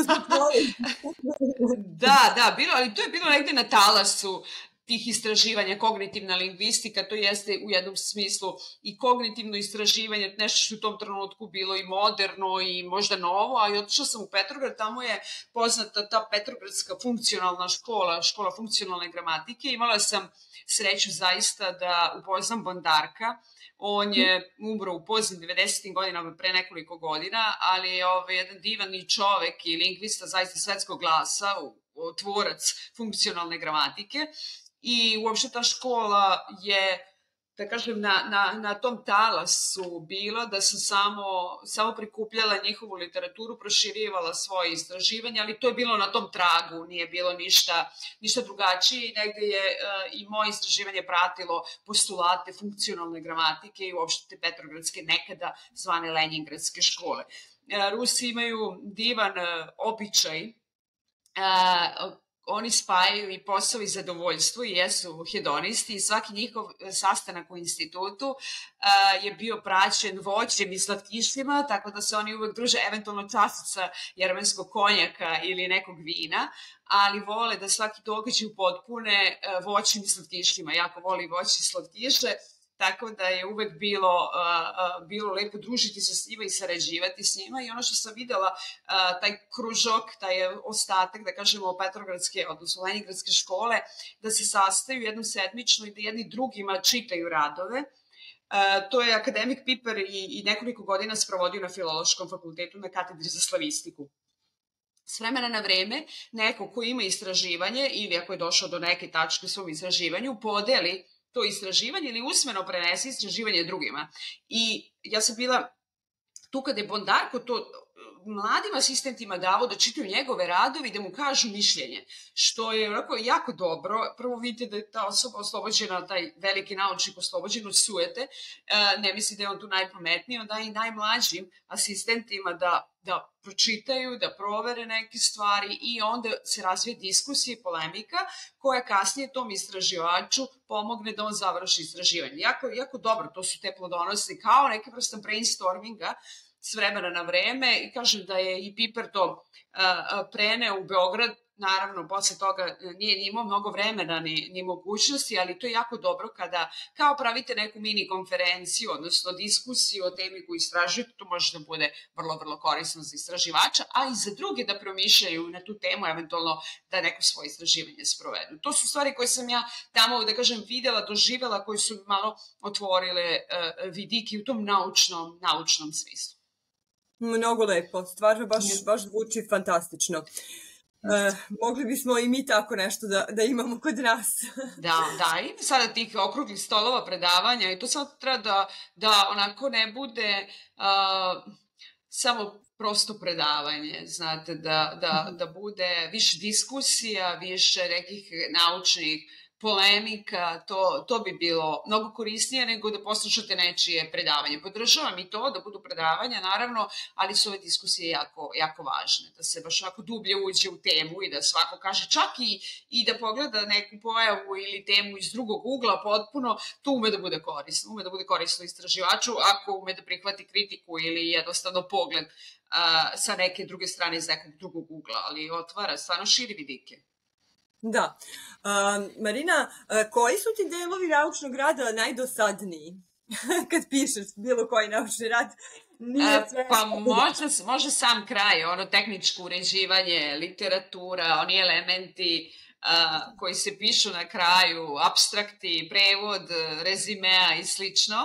Da, ali to je bilo negde na talasu tih istraživanja, kognitivna lingvistika, to jeste u jednom smislu i kognitivno istraživanje, nešto što u tom trenutku bilo i moderno i možda novo, a i otišla sam u Petrograd, tamo je poznata ta Petrogradska funkcionalna škola funkcionalne gramatike. Imala sam sreću zaista da upoznam Bondarka. On je umro u poznim 90. godinama, pre nekoliko godina, ali je jedan divani čovek i lingvista zaista svetskog glasa, tvorac funkcionalne gramatike. I uopšte ta škola je, da kažem, na tom talasu bilo da sam samo prikupljala njihovu literaturu, proširivala svoje istraživanje, ali to je bilo na tom tragu, nije bilo ništa drugačije i negde je i moje istraživanje pratilo postulate funkcionalne gramatike i uopšte te petrogradske nekada zvane lenjingradske škole. Rusi imaju divan običaj, oni spajaju i posao i zadovoljstvo i jesu hedonisti i svaki njihov sastanak u institutu je bio praćen voćem i slatkištima, tako da se oni uvek druže eventualno časica jermenskog konjaka ili nekog vina, ali vole da svaki događaj upotpune voćem i slatkištima. Jako voli voće i slatkiše, tako da je uvek bilo lepo družiti se s njima i sarađivati s njima i ono što sam videla, taj kružok, taj ostatak, da kažemo, petrogradske, odnosno lenjingradske škole, da se sastaju jednom sedmično i da jedni drugima čitaju radove. To je akademik Piper i nekoliko godina sprovodio na Filološkom fakultetu na katedri za slavistiku. S vremena na vreme, neko ko ima istraživanje ili ako je došao do neke tačke u svom istraživanju, podeli to istraživanje ili usmeno prenese istraživanje drugima. I ja sam bila tu kada je Bondarko to mladim asistentima davao da čitaju njegove radove i da mu kažu mišljenje, što je jako dobro. Prvo vidite da je ta osoba oslobođena, taj veliki naučnik oslobođen od sujete, ne misli da je on tu najpametniji, onda i najmlađim asistentima da pročitaju, da provere neke stvari i onda se razvije diskusija i polemika koja kasnije tom istraživaču pomogne da on završi istraživanje. Jako dobro, to su te plodonosni, kao neke vrsta brainstorminga s vremena na vreme i kažem da je i Piper to preneo u Beograd. Naravno, posle toga nije imao mnogo vremena ni mogućnosti, ali to je jako dobro kada kao pravite neku mini konferenciju, odnosno diskusiju o temi koju istražujete, to može da bude vrlo, vrlo korisno za istraživača, a i za druge da promišljaju na tu temu, eventualno da neko svoje istraživanje sprovedu. To su stvari koje sam ja tamo, da kažem, videla, doživela, koje su malo otvorile vidike u tom naučnom smislu. Mnogo lepo, stvarno baš zvuči fantastično. Mogli bismo i mi tako nešto da imamo kod nas. Da, ima sada tih okruglih stolova predavanja i to sad treba da onako ne bude samo prosto predavanje, znate, da bude više diskusija, više nekih naučnih polemika, to bi bilo mnogo korisnije nego da poslušate nečije predavanje. Podržavam i to da budu predavanja, naravno, ali su ove diskusije jako važne, da se baš ovako dublje uđe u temu i da svako kaže čak i da pogleda neku pojavu ili temu iz drugog ugla potpuno, to ume da bude korisno istraživaču ako ume da prihvati kritiku ili jednostavno pogled sa neke druge strane iz nekog drugog ugla, ali otvara, stvarno širi vidike. Da. Marina, koji su ti delovi naučnog rada najdosadniji kad pišeš bilo koji naučni rad? Pa može sam kraj, ono tehničko uređivanje, literatura, oni elementi koji se pišu na kraju, apstrakti, prevod, rezimea i slično.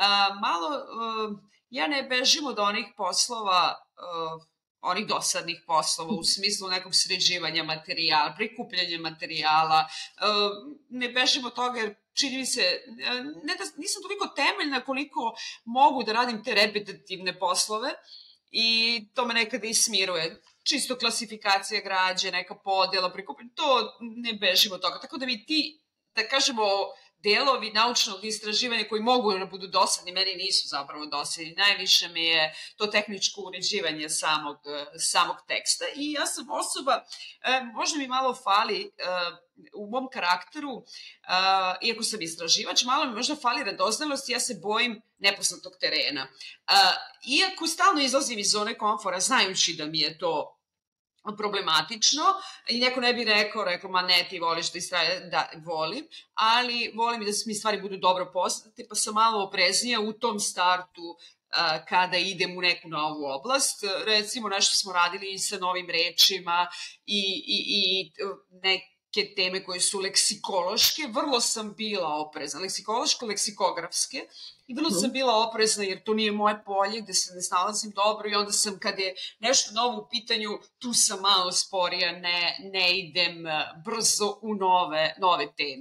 Ja ne bežim od onih poslova, onih dosadnih poslova u smislu nekog sređivanja materijala, prikupljanja materijala. Ne bežim od toga jer čini mi se, ne da nisam toliko temeljna koliko mogu da radim te repetitivne poslove i to me nekada i smiruje. Čisto klasifikacija građe, neka podela, prikupljanja, to ne bežim od toga. Tako da mi ti, da kažemo, delovi naučnog istraživanja koji mogu da budu dosadni, meni nisu zapravo dosadni. Najviše mi je to tehničko uređivanje samog teksta i ja sam osoba, možda mi malo fali u mom karakteru, iako sam istraživač, malo mi možda fali radoznalost, ja se bojim nepoznatog terena. Iako stalno izlazim iz zone komfora, znajući da mi je to problematično i neko ne bi rekao, ma ne, ti voliš da volim, ali volim i da mi stvari budu dobro poznate, pa sam malo opreznija u tom startu kada idem u neku novu oblast. Recimo, nešto smo radili i sa novim rečima i neke teme koje su leksikološke, vrlo sam bila oprezna, leksikološko-leksikografske, i vrlo sam bila oprezna jer to nije moje polje gde se ne snalazim dobro i onda sam kad je nešto novo u pitanju tu sam malo sporija, ne idem brzo u nove teme.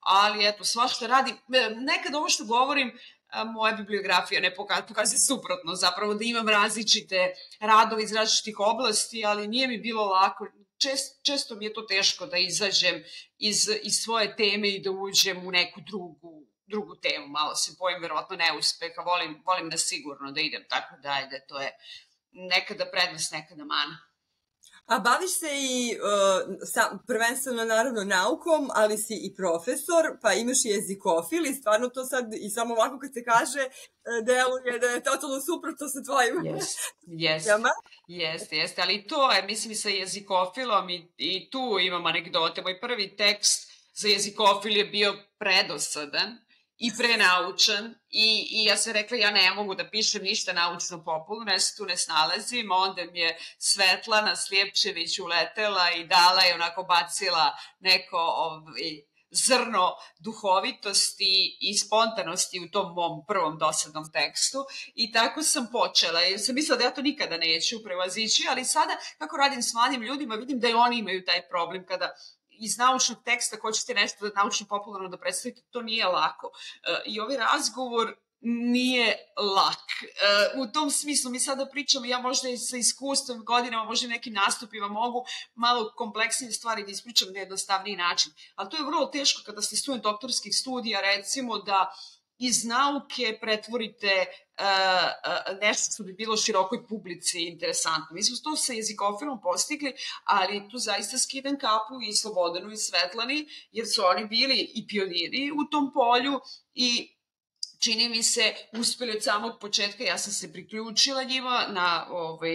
ali eto, svašta radi. Nekad ovo što govorim, moja bibliografija ne pokazuje suprotno, zapravo da imam različite radove iz različitih oblasti, ali nije mi bilo lako. Često mi je to teško da izađem iz svoje teme i da uđem u neku drugu temu. Malo se bojim verovatno neuspeha, volim da sigurno da idem, tako da ajde, to je nekada prednost, nekada mana. A baviš se i prvenstveno naravno naukom, ali si i profesor, pa imaš i jezikofil i stvarno to sad i samo ovako kad se kaže deluje da je totalno suprotno sa tvojim temama. Jeste, ali to je, mislim i sa jezikofilom i tu imam anegdote. Moj prvi tekst za jezikofil je bio predosadan i prenaučan i ja sam rekla ja ne mogu da pišem ništa naučno popularno, ja se tu ne snalazim, onda mi je Svetlana Slijepčević uletela i dala je onako bacila neko zrno duhovitosti i spontanosti u tom mom prvom dosadnom tekstu i tako sam počela. Ja sam mislila da ja to nikada neću prevazići, ali sada kako radim s mladim ljudima vidim da i oni imaju taj problem kada iz naučnog teksta hoćete nešto naučno popularno da predstavite, to nije lako. I ovaj razgovor nije lak. U tom smislu mi sada pričamo, ja možda i sa iskustvom godinama, možda i nekim nastupima mogu malo kompleksnije stvari da ispričam na jednostavniji način. Ali to je vrlo teško kada ste student doktorskih studija, recimo da iz nauke pretvorite nešto što bi bilo širokoj publici interesantno. Mi smo to sa jezikofilom postigli, ali tu zaista skidam kapu i Slobodanu i Svetlani, jer su oni bili i pioniri u tom polju i čini mi se uspeli od samog početka. Ja sam se priključila njima na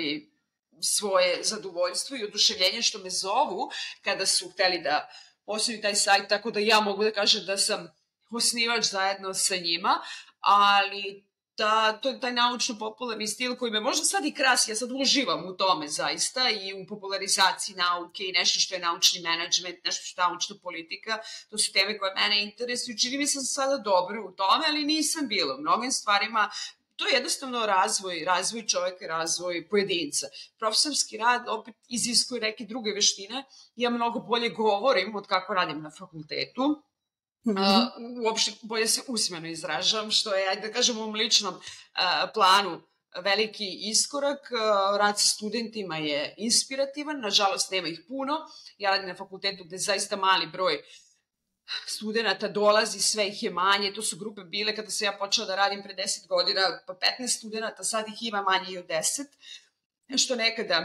svoje zadovoljstvo i oduševljenje što me zovu kada su hteli da osnuju taj sajt, tako da ja mogu da kažem da sam osnivač zajedno sa njima, ali to je taj naučno-popularni stil koji me možda sad i krasi, ja sad uživam u tome zaista i u popularizaciji nauke i nešto što je naučni menadžment, nešto što je naučna politika, to su teme koje mene interesuju, čini mi se sada dobro u tome, ali nisam bila u mnogim stvarima. To je jednostavno razvoj čoveka, razvoj pojedinca. Profesorski rad opet iziskuje neke druge veštine, ja mnogo bolje govorim od kako radim na fakultetu, uopšte bolje se usmeno izražavam, što je, ajde da kažem, u mom ličnom planu veliki iskorak. Rad sa studentima je inspirativan, nažalost nema ih puno. Ja radim na fakultetu gde zaista mali broj studenta dolazi, sve ih je manje, to su grupe bile kada sam ja počela da radim pre 10 godina, pa 15 studenta, sad ih ima manje i od 10, što nekada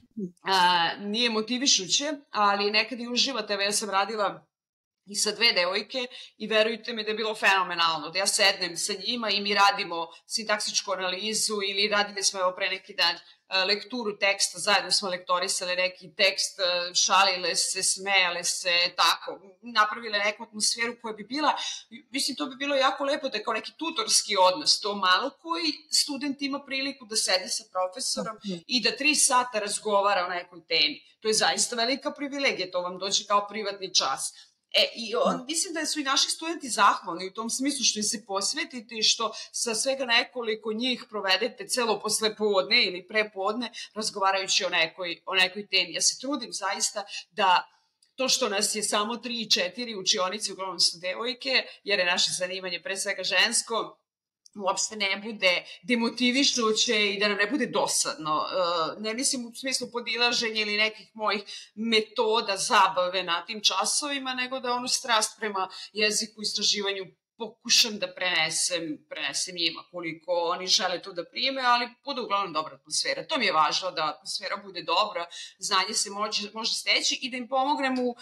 nije motivišuće, ali nekada i uživate. Ja sam radila i sa 2 devojke i verujte mi da je bilo fenomenalno, da ja sednem sa njima i mi radimo sintaksičku analizu ili radili smo evo pre neki dan lekturu teksta, zajedno smo lektorisali neki tekst, šalile se, smejale se, tako, napravile neku atmosferu koja bi bila, mislim to bi bilo jako lepo da je kao neki tutorski odnos, to malo koji student ima priliku da sedi sa profesorom i da 3 sata razgovara o nekoj temi. To je zaista velika privilegija, to vam dođe kao privatni čas. Mislim da su i naši studenti zahvalni u tom smislu što im se posvetite i što sa svega nekoliko njih provedete celo poslepodne ili prepodne razgovarajući o nekoj temi. Ja se trudim zaista da to što nas je samo 3 i 4 učionici, uglavnom su devojke, jer je naše zanimanje pre svega žensko, uopšte ne bude demotivišuće i da nam ne bude dosadno. Ne mislim u smislu podilaženja ili nekih mojih metoda zabave na tim časovima, nego da onu strast prema jeziku i istraživanju pokušam da prenesem njima koliko oni žele to da prime, ali bude uglavnom dobra atmosfera. To mi je važno, da atmosfera bude dobra, znanje se može steći i da im pomognem u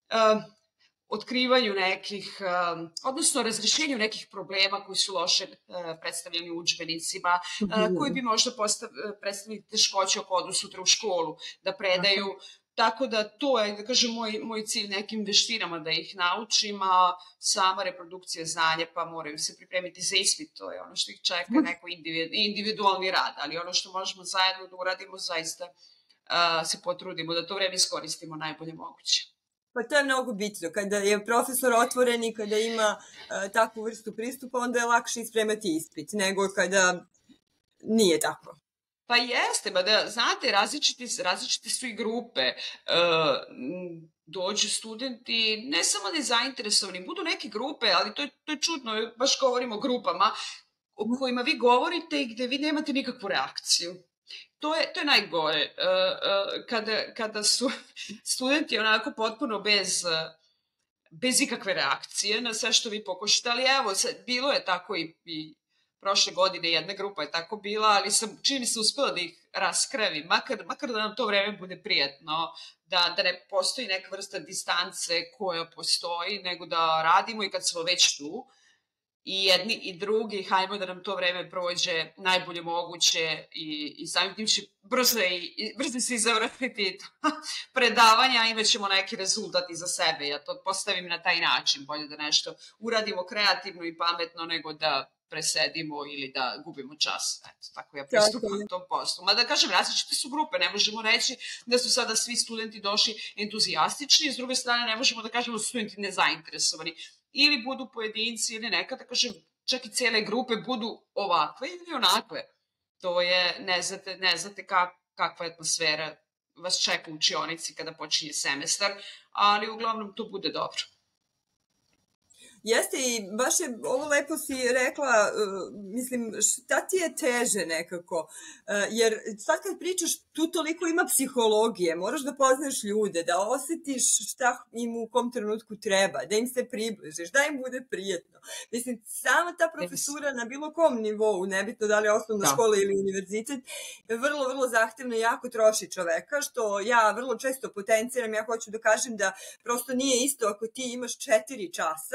otkrivanju nekih, odnosno razrešenju nekih problema koji su loše predstavljeni u udžbenicima, koji bi možda predstavili teškoće ako odu sutra u školu da predaju. Tako da to je, da kažem, moj cilj nekim veštinama da ih naučim, a sama reprodukcija znanja pa moraju se pripremiti za ispit, to je ono što ih čeka, neko individualni rad, ali ono što možemo zajedno da uradimo, zaista se potrudimo da to vreme iskoristimo najbolje moguće. Pa to je mnogo bitno. Kada je profesor otvoren i kada ima takvu vrstu pristupa, onda je lakše ispremati ispit nego kada nije tako. Pa jeste, ba da, znate, različite su i grupe. Dođu studenti, ne samo nezainteresovani, budu neke grupe, ali to je čudno, baš govorimo o grupama o kojima vi govorite i gde vi nemate nikakvu reakciju. To je najgore. Kada su studenti onako potpuno bez ikakve reakcije na sve što vi pokušate, ali evo, bilo je tako i prošle godine jedna grupa je tako bila, ali čini mi se uspela da ih raskrevim, makar da nam to vreme bude prijatno, da ne postoji neka vrsta distance koja postoji, nego da radimo i kad smo već tu, i jedni i drugi, hajmo da nam to vreme prođe najbolje moguće i samim tim će brzo se izavršiti predavanja, imat ćemo neki rezultat iza sebe. Ja to postavim na taj način, bolje da nešto uradimo kreativno i pametno nego da presedimo ili da gubimo čas. Eto, tako ja pristupam tom poslu. Ma da kažem, različite su grupe, ne možemo reći da su sada svi studenti došli entuzijastični, s druge strane ne možemo da kažemo da su studenti nezainteresovani. Ili budu pojedinci ili nekada, kažem, čak i cele grupe budu ovakve ili onakve. To je, ne znate kakva atmosfera vas čeka u učionici kada počinje semestar, ali uglavnom to bude dobro. Jeste i baš je ovo lepo si rekla, mislim, šta ti je teže nekako, jer sad kad pričaš tu toliko ima psihologije, moraš da poznaš ljude, da osetiš šta im u kom trenutku treba, da im se približiš, da im bude prijetno. Mislim, sama ta profesura na bilo kom nivou, nebitno da li je osnovna škola ili univerzitet, je vrlo, vrlo zahtevno i jako troši čoveka, što ja vrlo često potenciram. Ja hoću da kažem da prosto nije isto ako ti imaš 4 časa,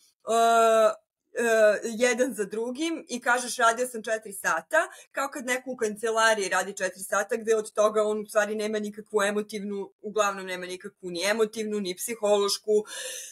jedan za drugim i kažeš radio sam 4 sata, kao kad neko u kancelariji radi 4 sata gde od toga on u stvari nema nikakvu emotivnu, uglavnom nema nikakvu ni emotivnu ni psihološku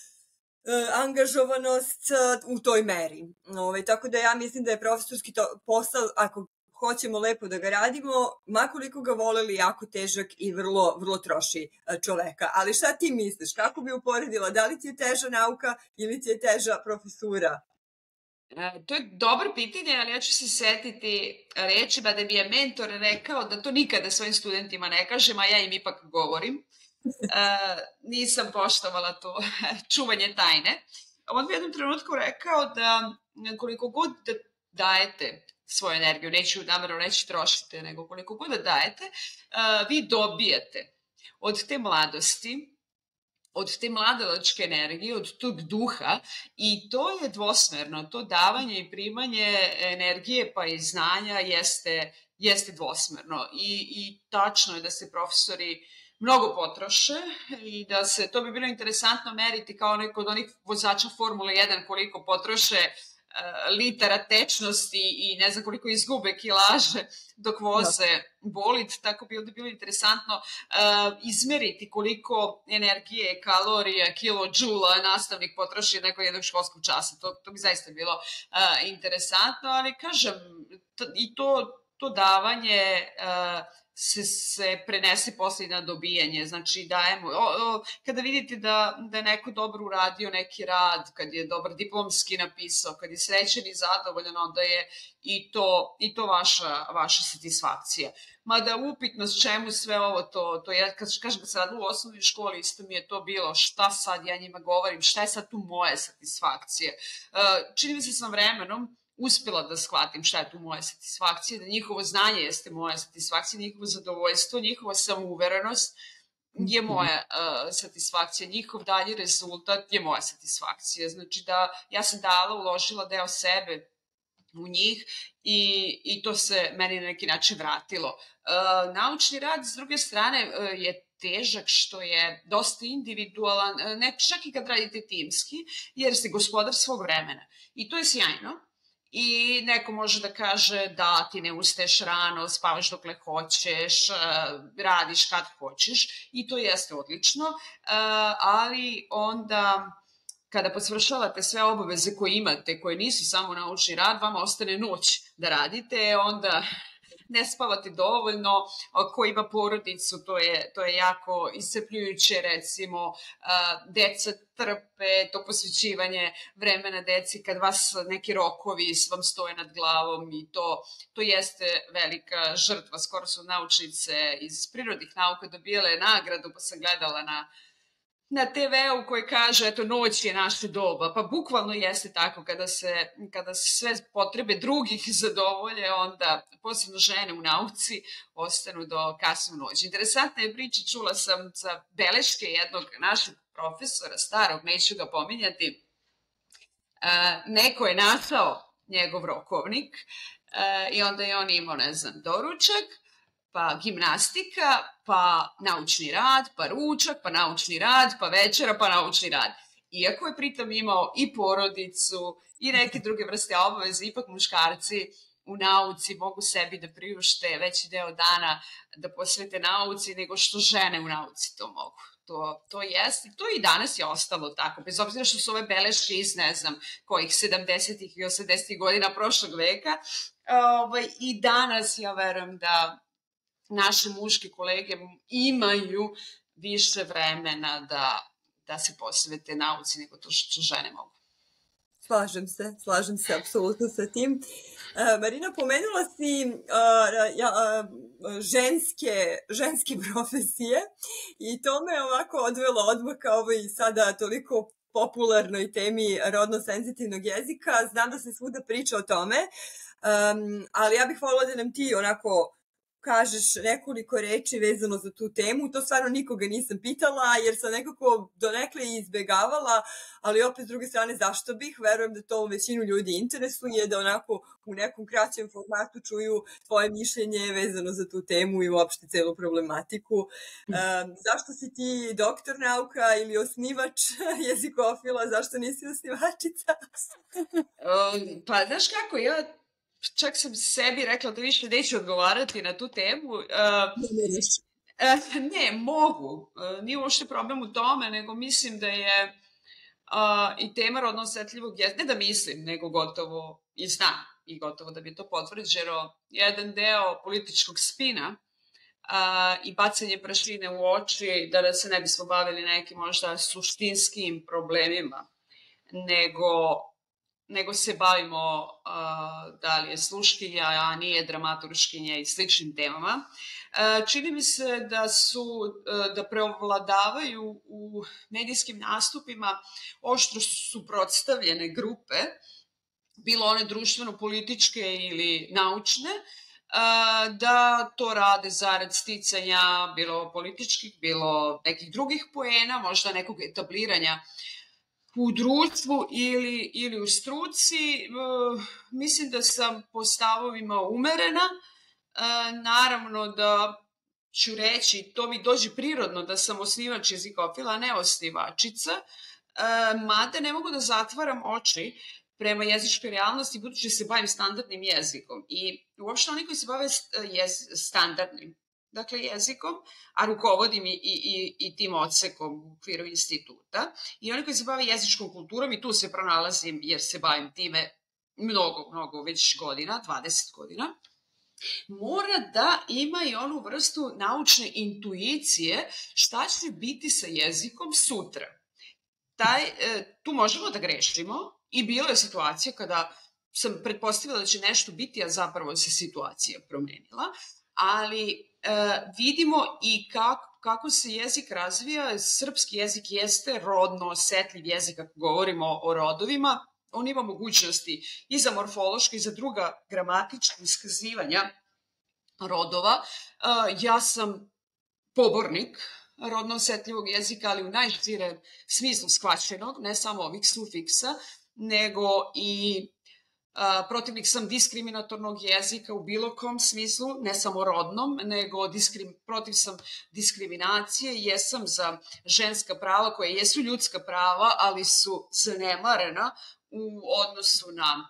angažovanost u toj meri. Tako da ja mislim da je profesorski posao, ako hoćemo lepo da ga radimo, makoliko ga voleli, jako težak i vrlo, vrlo troši čoveka. Ali šta ti misliš? Kako bi uporedila? Da li ti je teža nauka ili ti je teža profesura? To je dobro pitanje, ali ja ću se setiti rečima da mi je mentor rekao da to nikada svojim studentima ne kažem, a ja im ipak govorim. Nisam poštovala to čuvanje tajne. On bi u jednom trenutku rekao da koliko god da dajete svoju energiju, namerno neću trošiti, nego koliko god da dajete, vi dobijete od te mladosti, od te mladalačke energije, od tog duha, i to je dvosmerno. To davanje i primanje energije pa i znanja jeste dvosmerno. I tačno je da se profesori mnogo potroše i da to bi bilo interesantno meriti kao neko od onih vozača Formule 1 koliko potroše litara tečnosti i ne znam koliko izgube kilaže dok voze bolid, tako bi ovdje bilo interesantno izmeriti koliko energije, kalorija, kilodžula nastavnik potroši nekog jednog školskog časa. To bi zaista bilo interesantno, ali kažem, i to davanje se prenese posle na dobijanje, znači dajemo, kada vidite da je neko dobro uradio neki rad, kad je dobar diplomski napisao, kad je srećen i zadovoljan, onda je i to vaša satisfakcija. Mada upitno s čemu sve ovo, to ja kad se radila u osnovnoj školi, isto mi je to bilo, šta sad ja njima govorim, šta je sad tu moja satisfakcija. Čini mi se sam vremenom uspela da shvatim šta je tu moja satisfakcija, da njihovo znanje jeste moja satisfakcija, njihovo zadovoljstvo, njihova samouverenost je moja satisfakcija, njihov dalji rezultat je moja satisfakcija. Znači da ja sam uložila deo sebe u njih i to se meni na neki način vratilo. Naučni rad, s druge strane, je težak, što je dosta individualan, ne čak i kad radite timski, jer ste gospodar svog vremena. I to je sjajno. I neko može da kaže da ti ne ustaješ rano, spavaš dokle hoćeš, radiš kad hoćeš i to jeste odlično, ali onda kada posvršavate sve obaveze koje imate, koje nisu samo naučni rad, vama ostane noć da radite, onda ne spavate dovoljno, ko ima porodicu, to je jako iscrpljujuće, recimo, deca trpe to posvećivanje vremena deci kad vas neki rokovi vam stoje nad glavom i to jeste velika žrtva. Skoro su naučnice iz prirodnih nauka dobijale nagradu, pa sam gledala na TV-u koji kaže, eto, noć je naše doba. Pa bukvalno jeste tako, kada se sve potrebe drugih zadovolje, onda posebno žene u nauci ostanu do kasnu noć. Interesantna je priča, čula sam za beleške jednog našeg profesora, starog, neću ga pominjati. Neko je našao njegov rokovnik i onda je on imao, ne znam, doručak, pa gimnastika, pa naučni rad, pa ručak, pa naučni rad, pa večera, pa naučni rad. Iako je pritom imao i porodicu i neke druge vrste obaveze, ipak muškarci u nauci mogu sebi da priušte veći deo dana da posvete nauci nego što žene u nauci to mogu. To jeste, to i danas je ostalo tako, bez obzira što su ove beleške iz, ne znam, kojih 70-ih i 80-ih godina prošlog veka. I danas ja verujem da naše muške kolege imaju više vremena da se posvete nauci nego to što žene mogu. Slažem se apsolutno sa tim. Marina, pomenula si ženske profesije i to me ovako odvelo odmah kao ovoj sada toliko popularnoj temi rodno-senzitivnog jezika. Znam da se svuda priča o tome, ali ja bih voljela da nam ti onako kažeš nekoliko reči vezano za tu temu. To stvarno nikoga nisam pitala, jer sam nekako donekle izbegavala, ali opet s druge strane zašto bih? Verujem da to većinu ljudi interesuje, da onako u nekom kraćem formatu čuju tvoje mišljenje vezano za tu temu i uopšte celu problematiku. Zašto si ti doktor nauka ili osnivač jezikofila? Zašto nisi osnivačica? Pa znaš kako, ja čak sam sebi rekla da više neću odgovarati na tu temu. Ne, mogu. Nije uopšte problem u tome, nego mislim da je i tema rodno osetljivog jezika, ne da mislim, nego gotovo i znam i gotovo da bi to potvrđeno, jedan deo političkog spina i bacanje prašine u oči, da se ne bismo bavili nekim možda suštinskim problemima, nego se bavimo da li je sluškinja, a nije dramaturškinja i sličnim temama. Čini mi se da preovladavaju u medijskim nastupima oštro suprotstavljene grupe, bilo one društveno-političke ili naučne, da to rade zarad sticanja bilo političkih, bilo nekih drugih poena, možda nekog etabliranja u društvu ili u struci. Mislim da sam po stavovima umerena. Naravno da ću reći, to mi dođe prirodno da sam osnivač jezikofila, a ne osnivačica, mada ne mogu da zatvaram oči prema jezičkoj realnosti, budući da se bavim standardnim jezikom. I uopšte oni koji se bave standardnim, dakle jezikom, a rukovodim i tim odsekom u okviru instituta, i oni koji se bave jezičkom kulturom, i tu se pronalazim jer se bavim time mnogo već godina, 20 godina, mora da ima i onu vrstu naučne intuicije šta će biti sa jezikom sutra. Tu možemo da grešimo i bilo je situacija kada sam pretpostavila da će nešto biti, a zapravo se situacija promenila, ali vidimo i kako se jezik razvija. Srpski jezik jeste rodno osetljiv jezik, ako govorimo o rodovima. On ima mogućnosti i za morfološke i za druga gramatička iskazivanja rodova. Ja sam pobornik rodno osetljivog jezika, ali u najširem smislu shvaćenog, ne samo ovih sufiksa, nego i protivnik sam diskriminatornog jezika u bilo kom smislu, ne samo rodnom, nego protiv sam diskriminacije, jesam za ženska prava koja jesu ljudska prava, ali su zanemarena u odnosu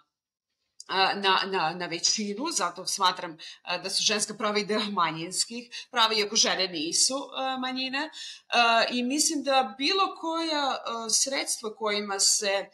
na većinu, zato smatram da su ženska prava i deo manjinskih prava, iako žene nisu manjine. I mislim da bilo koja sredstva kojima se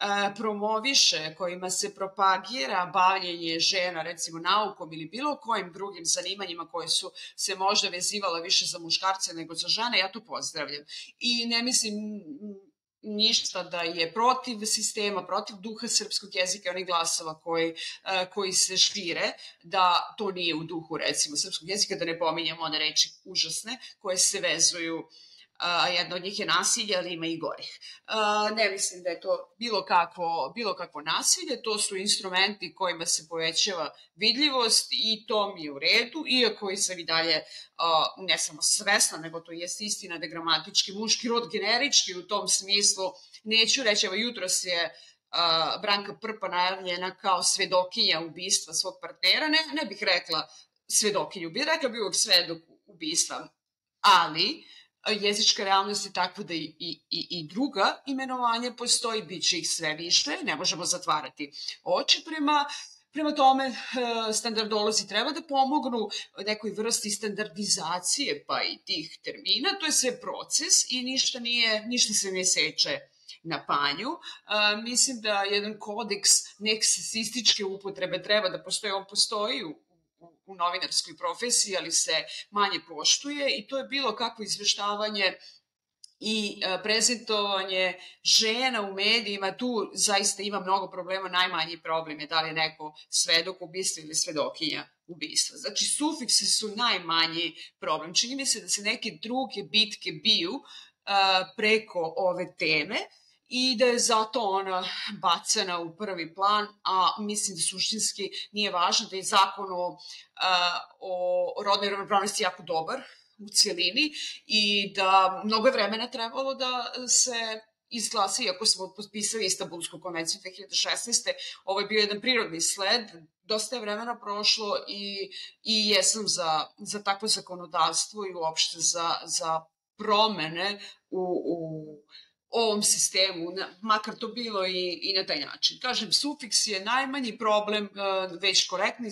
promoviše, kojima se propagira bavljenje žena, recimo naukom ili bilo kojim drugim zanimanjima koje su se možda vezivala više za muškarce nego za žene, ja to pozdravljam. I ne mislim ništa da je protiv sistema, protiv duha srpskog jezika i onih glasova koji se šire, da to nije u duhu, recimo, srpskog jezika, da ne pominjamo one reči užasne koje se vezuju. Jedna od njih je nasilje, ali ima i gorih. Ne mislim da je to bilo kakvo nasilje, to su instrumenti kojima se povećava vidljivost i to mi je u redu, iako i sam i dalje ne samo svesna, nego to jeste istina da je gramatički muški rod generički u tom smislu. Neću reći, evo jutros je Branka Prpa najavljena kao svedokinja ubistva svog partnera, ne bih rekla svedokinju, bih rekla bi uvijek svedok ubistva, ali jezička realnost je takva da i druga imenovanja postoji, bit će ih sve više, ne možemo zatvarati oči prema tome. Standardolozi treba da pomognu nekoj vrsti standardizacije pa i tih termina, to je sve proces i ništa se ne seče na panju. Mislim da jedan kodeks neseksističke upotrebe treba da postoji, on postoji u novinarskoj profesiji, ali se manje poštuje i to je bilo kakvo izveštavanje i prezentovanje žena u medijima. Tu zaista ima mnogo problema, najmanji problem je da li je neko svedok ubistva ili svedokinja ubistva. Znači, sufiksi su najmanji problem. Čini mi se da se neke druge bitke biju preko ove teme i da je zato ona bacana u prvi plan, a mislim da suštinski nije važno, da je zakon o rodnoj ravnopravnosti jako dobar u cijelini i da mnogo je vremena trebalo da se izglasa, iako smo potpisali Istanbulsku konvenciju 2016. Ovo je bio jedan prirodni sled, dosta je vremena prošlo i jesam za takvo zakonodavstvo i uopšte za promene u ovom sistemu, makar to bilo i na taj način. Kažem, sufiks je najmanji problem, već korektno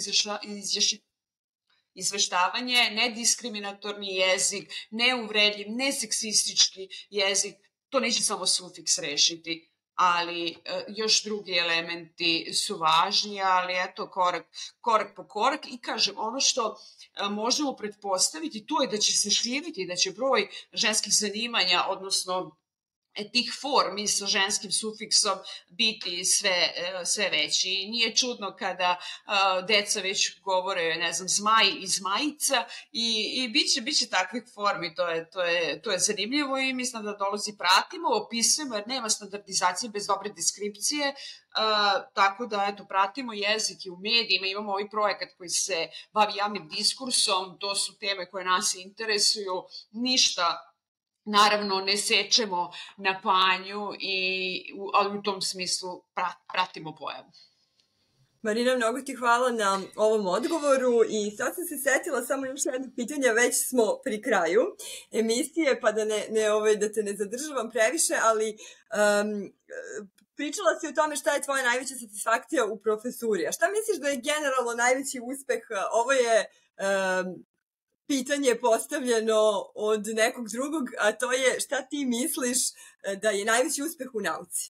izveštavanje, nediskriminatorni jezik, neuvredljiv, neseksistički jezik, to neće samo sufiks rešiti, ali još drugi elementi su važni, ali eto, korak po korak. I kažem, ono što možemo pretpostaviti, to je da će se širiti, da će broj ženskih zanimanja, odnosno tih formi sa ženskim sufiksom biti sve veći. Nije čudno kada deca već govore, ne znam, zmaj i zmajica i bit će takvih formi, to je zanimljivo i mislim da dolazi pratimo, opisujemo, jer nema standardizacije bez dobre deskripcije, tako da eto, pratimo jezik i u medijima, imamo ovaj projekat koji se bavi javnim diskursom, to su teme koje nas interesuju, ništa naravno ne sečemo na panju, ali u tom smislu pratimo pojavu. Marina, mnogo ti hvala na ovom odgovoru i sad sam se setila samo još jedno pitanje, već smo pri kraju emisije, pa da te ne zadržavam previše, ali pričala si o tome šta je tvoja najveća satisfakcija u profesuri, a šta misliš da je generalno najveći uspeh? Ovo je pitanje postavljeno od nekog drugog, a to je šta ti misliš da je najveći uspeh u nauci?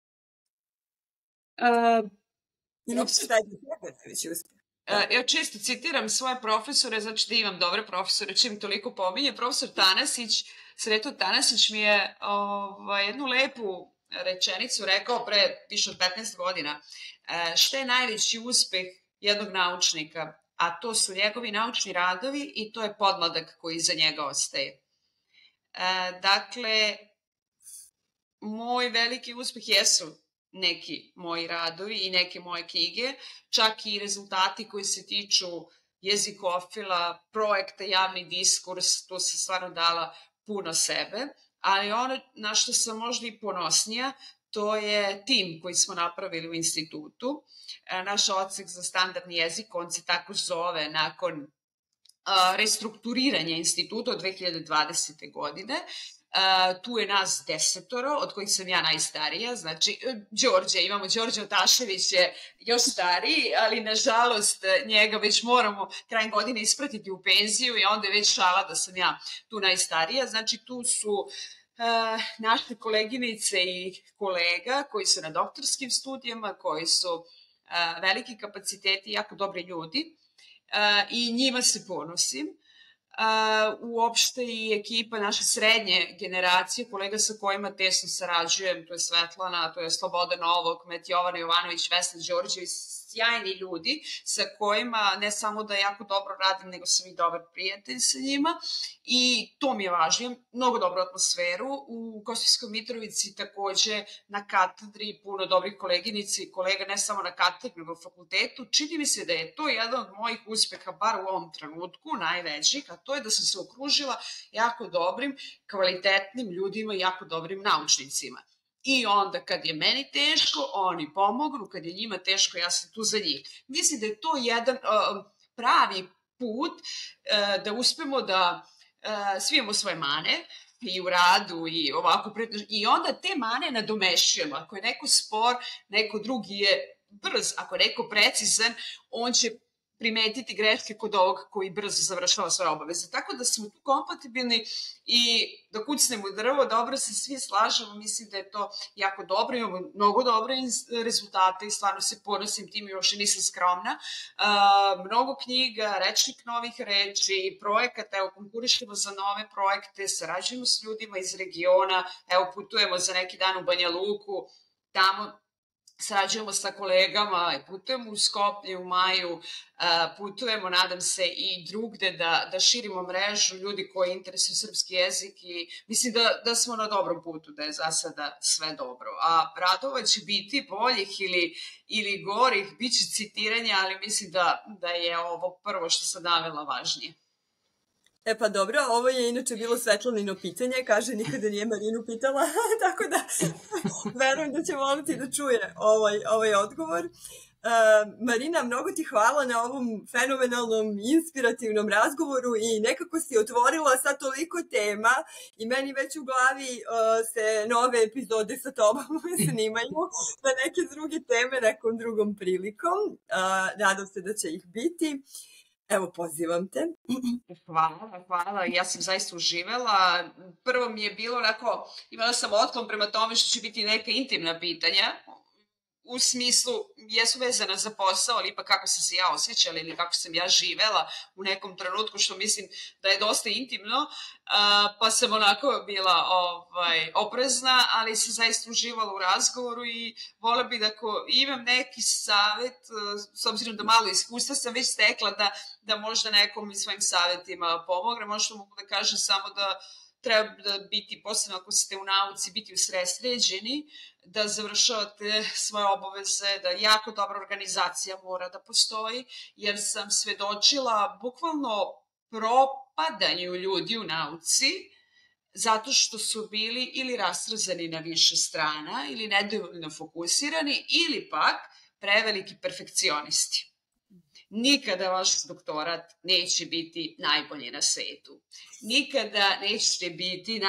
Šta je najveći uspeh? Ja često citiram svoje profesore, znači da imam dobre profesore, čim toliko pominje. Profesor Tanasić, Sreto Tanasić mi je jednu lepu rečenicu rekao pre više od 15 godina. Šta je najveći uspeh jednog naučnika? A to su njegovi naučni radovi i to je podmladak koji iza njega ostaje. Dakle, moj veliki uspeh jesu neki moji radovi i neke moje knjige, čak i rezultati koji se tiču jezikofila, projekta javni diskurs, tu se stvarno dala puno sebe, ali ono na što sam možda i ponosnija, to je tim koji smo napravili u institutu. Naš odsek za standardni jezik, on se tako zove nakon restrukturiranja instituta od 2020. godine. Tu je nas 10, od kojih sam ja najstarija, znači imamo Đorđe Otašević je još stariji, ali nažalost njega već moramo krajem godine ispratiti u penziju i onda je već šala da sam ja tu najstarija. Znači tu su naše koleginice i kolega koji su na doktorskim studijama, koji su veliki kapaciteti, jako dobri ljudi i njima se ponosim. Uopšte i ekipa naše srednje generacije, kolega sa kojima tesno sarađujem, to je Svetlana, to je Slobodan Novog, Jovana Jovanović, Vesna Đorđević, sjajni ljudi sa kojima ne samo da jako dobro radim, nego sam i dobar prijatelj sa njima i to mi je važno. Mnogo dobru atmosferu. U Kosovskoj Mitrovici takođe na katedri puno dobrih koleginica i kolega, ne samo na katedri, nego u fakultetu. Čini mi se da je to jedan od mojih uspeha, bar u ovom trenutku, najvećih, a to je da sam se okružila jako dobrim, kvalitetnim ljudima i jako dobrim naučnicima. I onda kad je meni teško, oni pomognu, kad je njima teško, ja sam tu za njih. Mislim da je to jedan pravi put da uspemo da svi imamo svoje mane i u radu i ovako, i onda te mane nadomešćujemo. Ako je neko spor, neko drugi je brz, ako je neko precizan, on će primetiti greške kod ovog koji brzo završava svoje obaveze. Tako da smo tu kompatibilni i da kucnemo u drvo, dobro se svi slažemo, mislim da je to jako dobro, imamo mnogo dobre rezultate i stvarno se ponosim tim, još i nisam skromna. Mnogo knjiga, rečnik novih reči, projekata, evo konkurišemo za nove projekte, sarađujemo s ljudima iz regiona, evo putujemo za neki dan u Banja Luku, tamo sarađujemo sa kolegama, putujemo u Skoplje u maju, putujemo, nadam se, i drugde da širimo mrežu ljudi koji interesuju srpski jezik i mislim da smo na dobrom putu, da je za sada sve dobro. A radova će biti boljih ili gorih, bit će citiranja, ali mislim da je ovo prvo što sam navela važnije. E pa dobro, ovo je inače bilo Svetlanino pitanje, kaže nikada nije Marinu pitala, tako da verujem da će voliti da čuje ovaj odgovor. Marina, mnogo ti hvala na ovom fenomenalnom, inspirativnom razgovoru i nekako si otvorila sad toliko tema i meni već u glavi se nove epizode sa tobom snimaju na neke druge teme nekom drugom prilikom. Nadam se da će ih biti. Evo, pozivam te. Hvala. Ja sam zaista uživala. Prvo mi je bilo onako, imala sam otklon prema tome što će biti neka intimna pitanja, u smislu jesu vezana za posao, ali ipak kako sam se ja osjećala ili kako sam ja živela u nekom trenutku, što mislim da je dosta intimno, pa sam onako bila oprezna, ali sam zaista uživala u razgovoru i vola bi da ako imam neki savjet, s obzirom da malo iskustva sam već stekla, da možda nekom svojim savjetima pomogne, možda mogu da kažem samo da treba da biti, posebno ako ste u nauci, biti usredsređeni, da završavate svoje obaveze, da jako dobra organizacija mora da postoji, jer sam svedočila bukvalno propadanju ljudi u nauci, zato što su bili ili rastrzani na više strana, ili nedovoljno fokusirani, ili pak preveliki perfekcionisti. Nikada vaš doktorat neće biti najbolji na svetu. Nikada nećete biti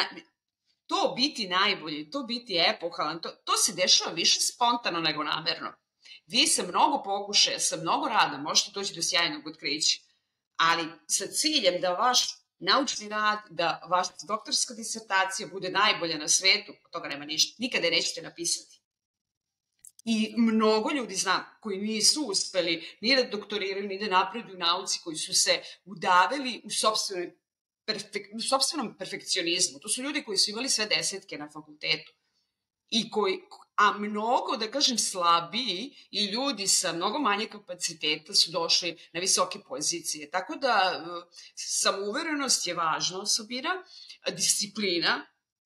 najbolji, to biti epohalan, to se dešava više spontano nego namerno. Vi sa mnogo pokušaja, sa mnogo rada možete doći do sjajnog otkrića, ali sa ciljem da vaš naučni rad, da vaša doktorska disertacija bude najbolja na svetu, od toga nema ništa. Nikada je nećete napisati. I mnogo ljudi znam koji nisu uspeli ni da doktoriraju, ni da napreduju u nauci, koji su se udavili u sopstvenom perfekcionizmu. To su ljudi koji su imali sve desetke na fakultetu. A mnogo, da kažem, slabiji i ljudi sa mnogo manje kapaciteta su došli na visoke pozicije. Tako da samouverenost je važna osobina, disciplina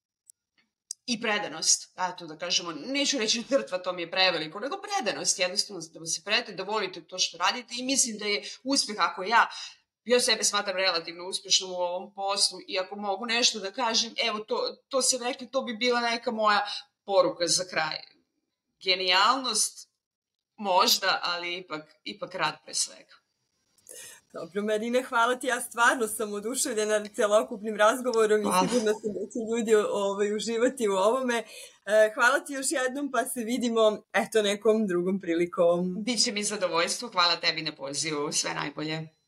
i predanost. Eto, da kažemo, neću reći žrtva, to mi je preveliko, nego predanost, jednostavno da se predate, da volite to što radite i mislim da je uspeh ako ja sebe smatram relativno uspešnom u ovom poslu i ako mogu nešto da kažem, evo, to se rekli, to bi bila neka moja poruka za kraj. Genijalnost možda, ali ipak rad pre svega. Dobro, Marina, hvala ti. Ja stvarno sam oduševljena celokupnim razgovorom i sigurno sam da će ljudi uživati u ovome. Hvala ti još jednom, pa se vidimo nekom drugom prilikom. Biće mi zadovoljstvo. Hvala tebi na pozivu. Sve najbolje.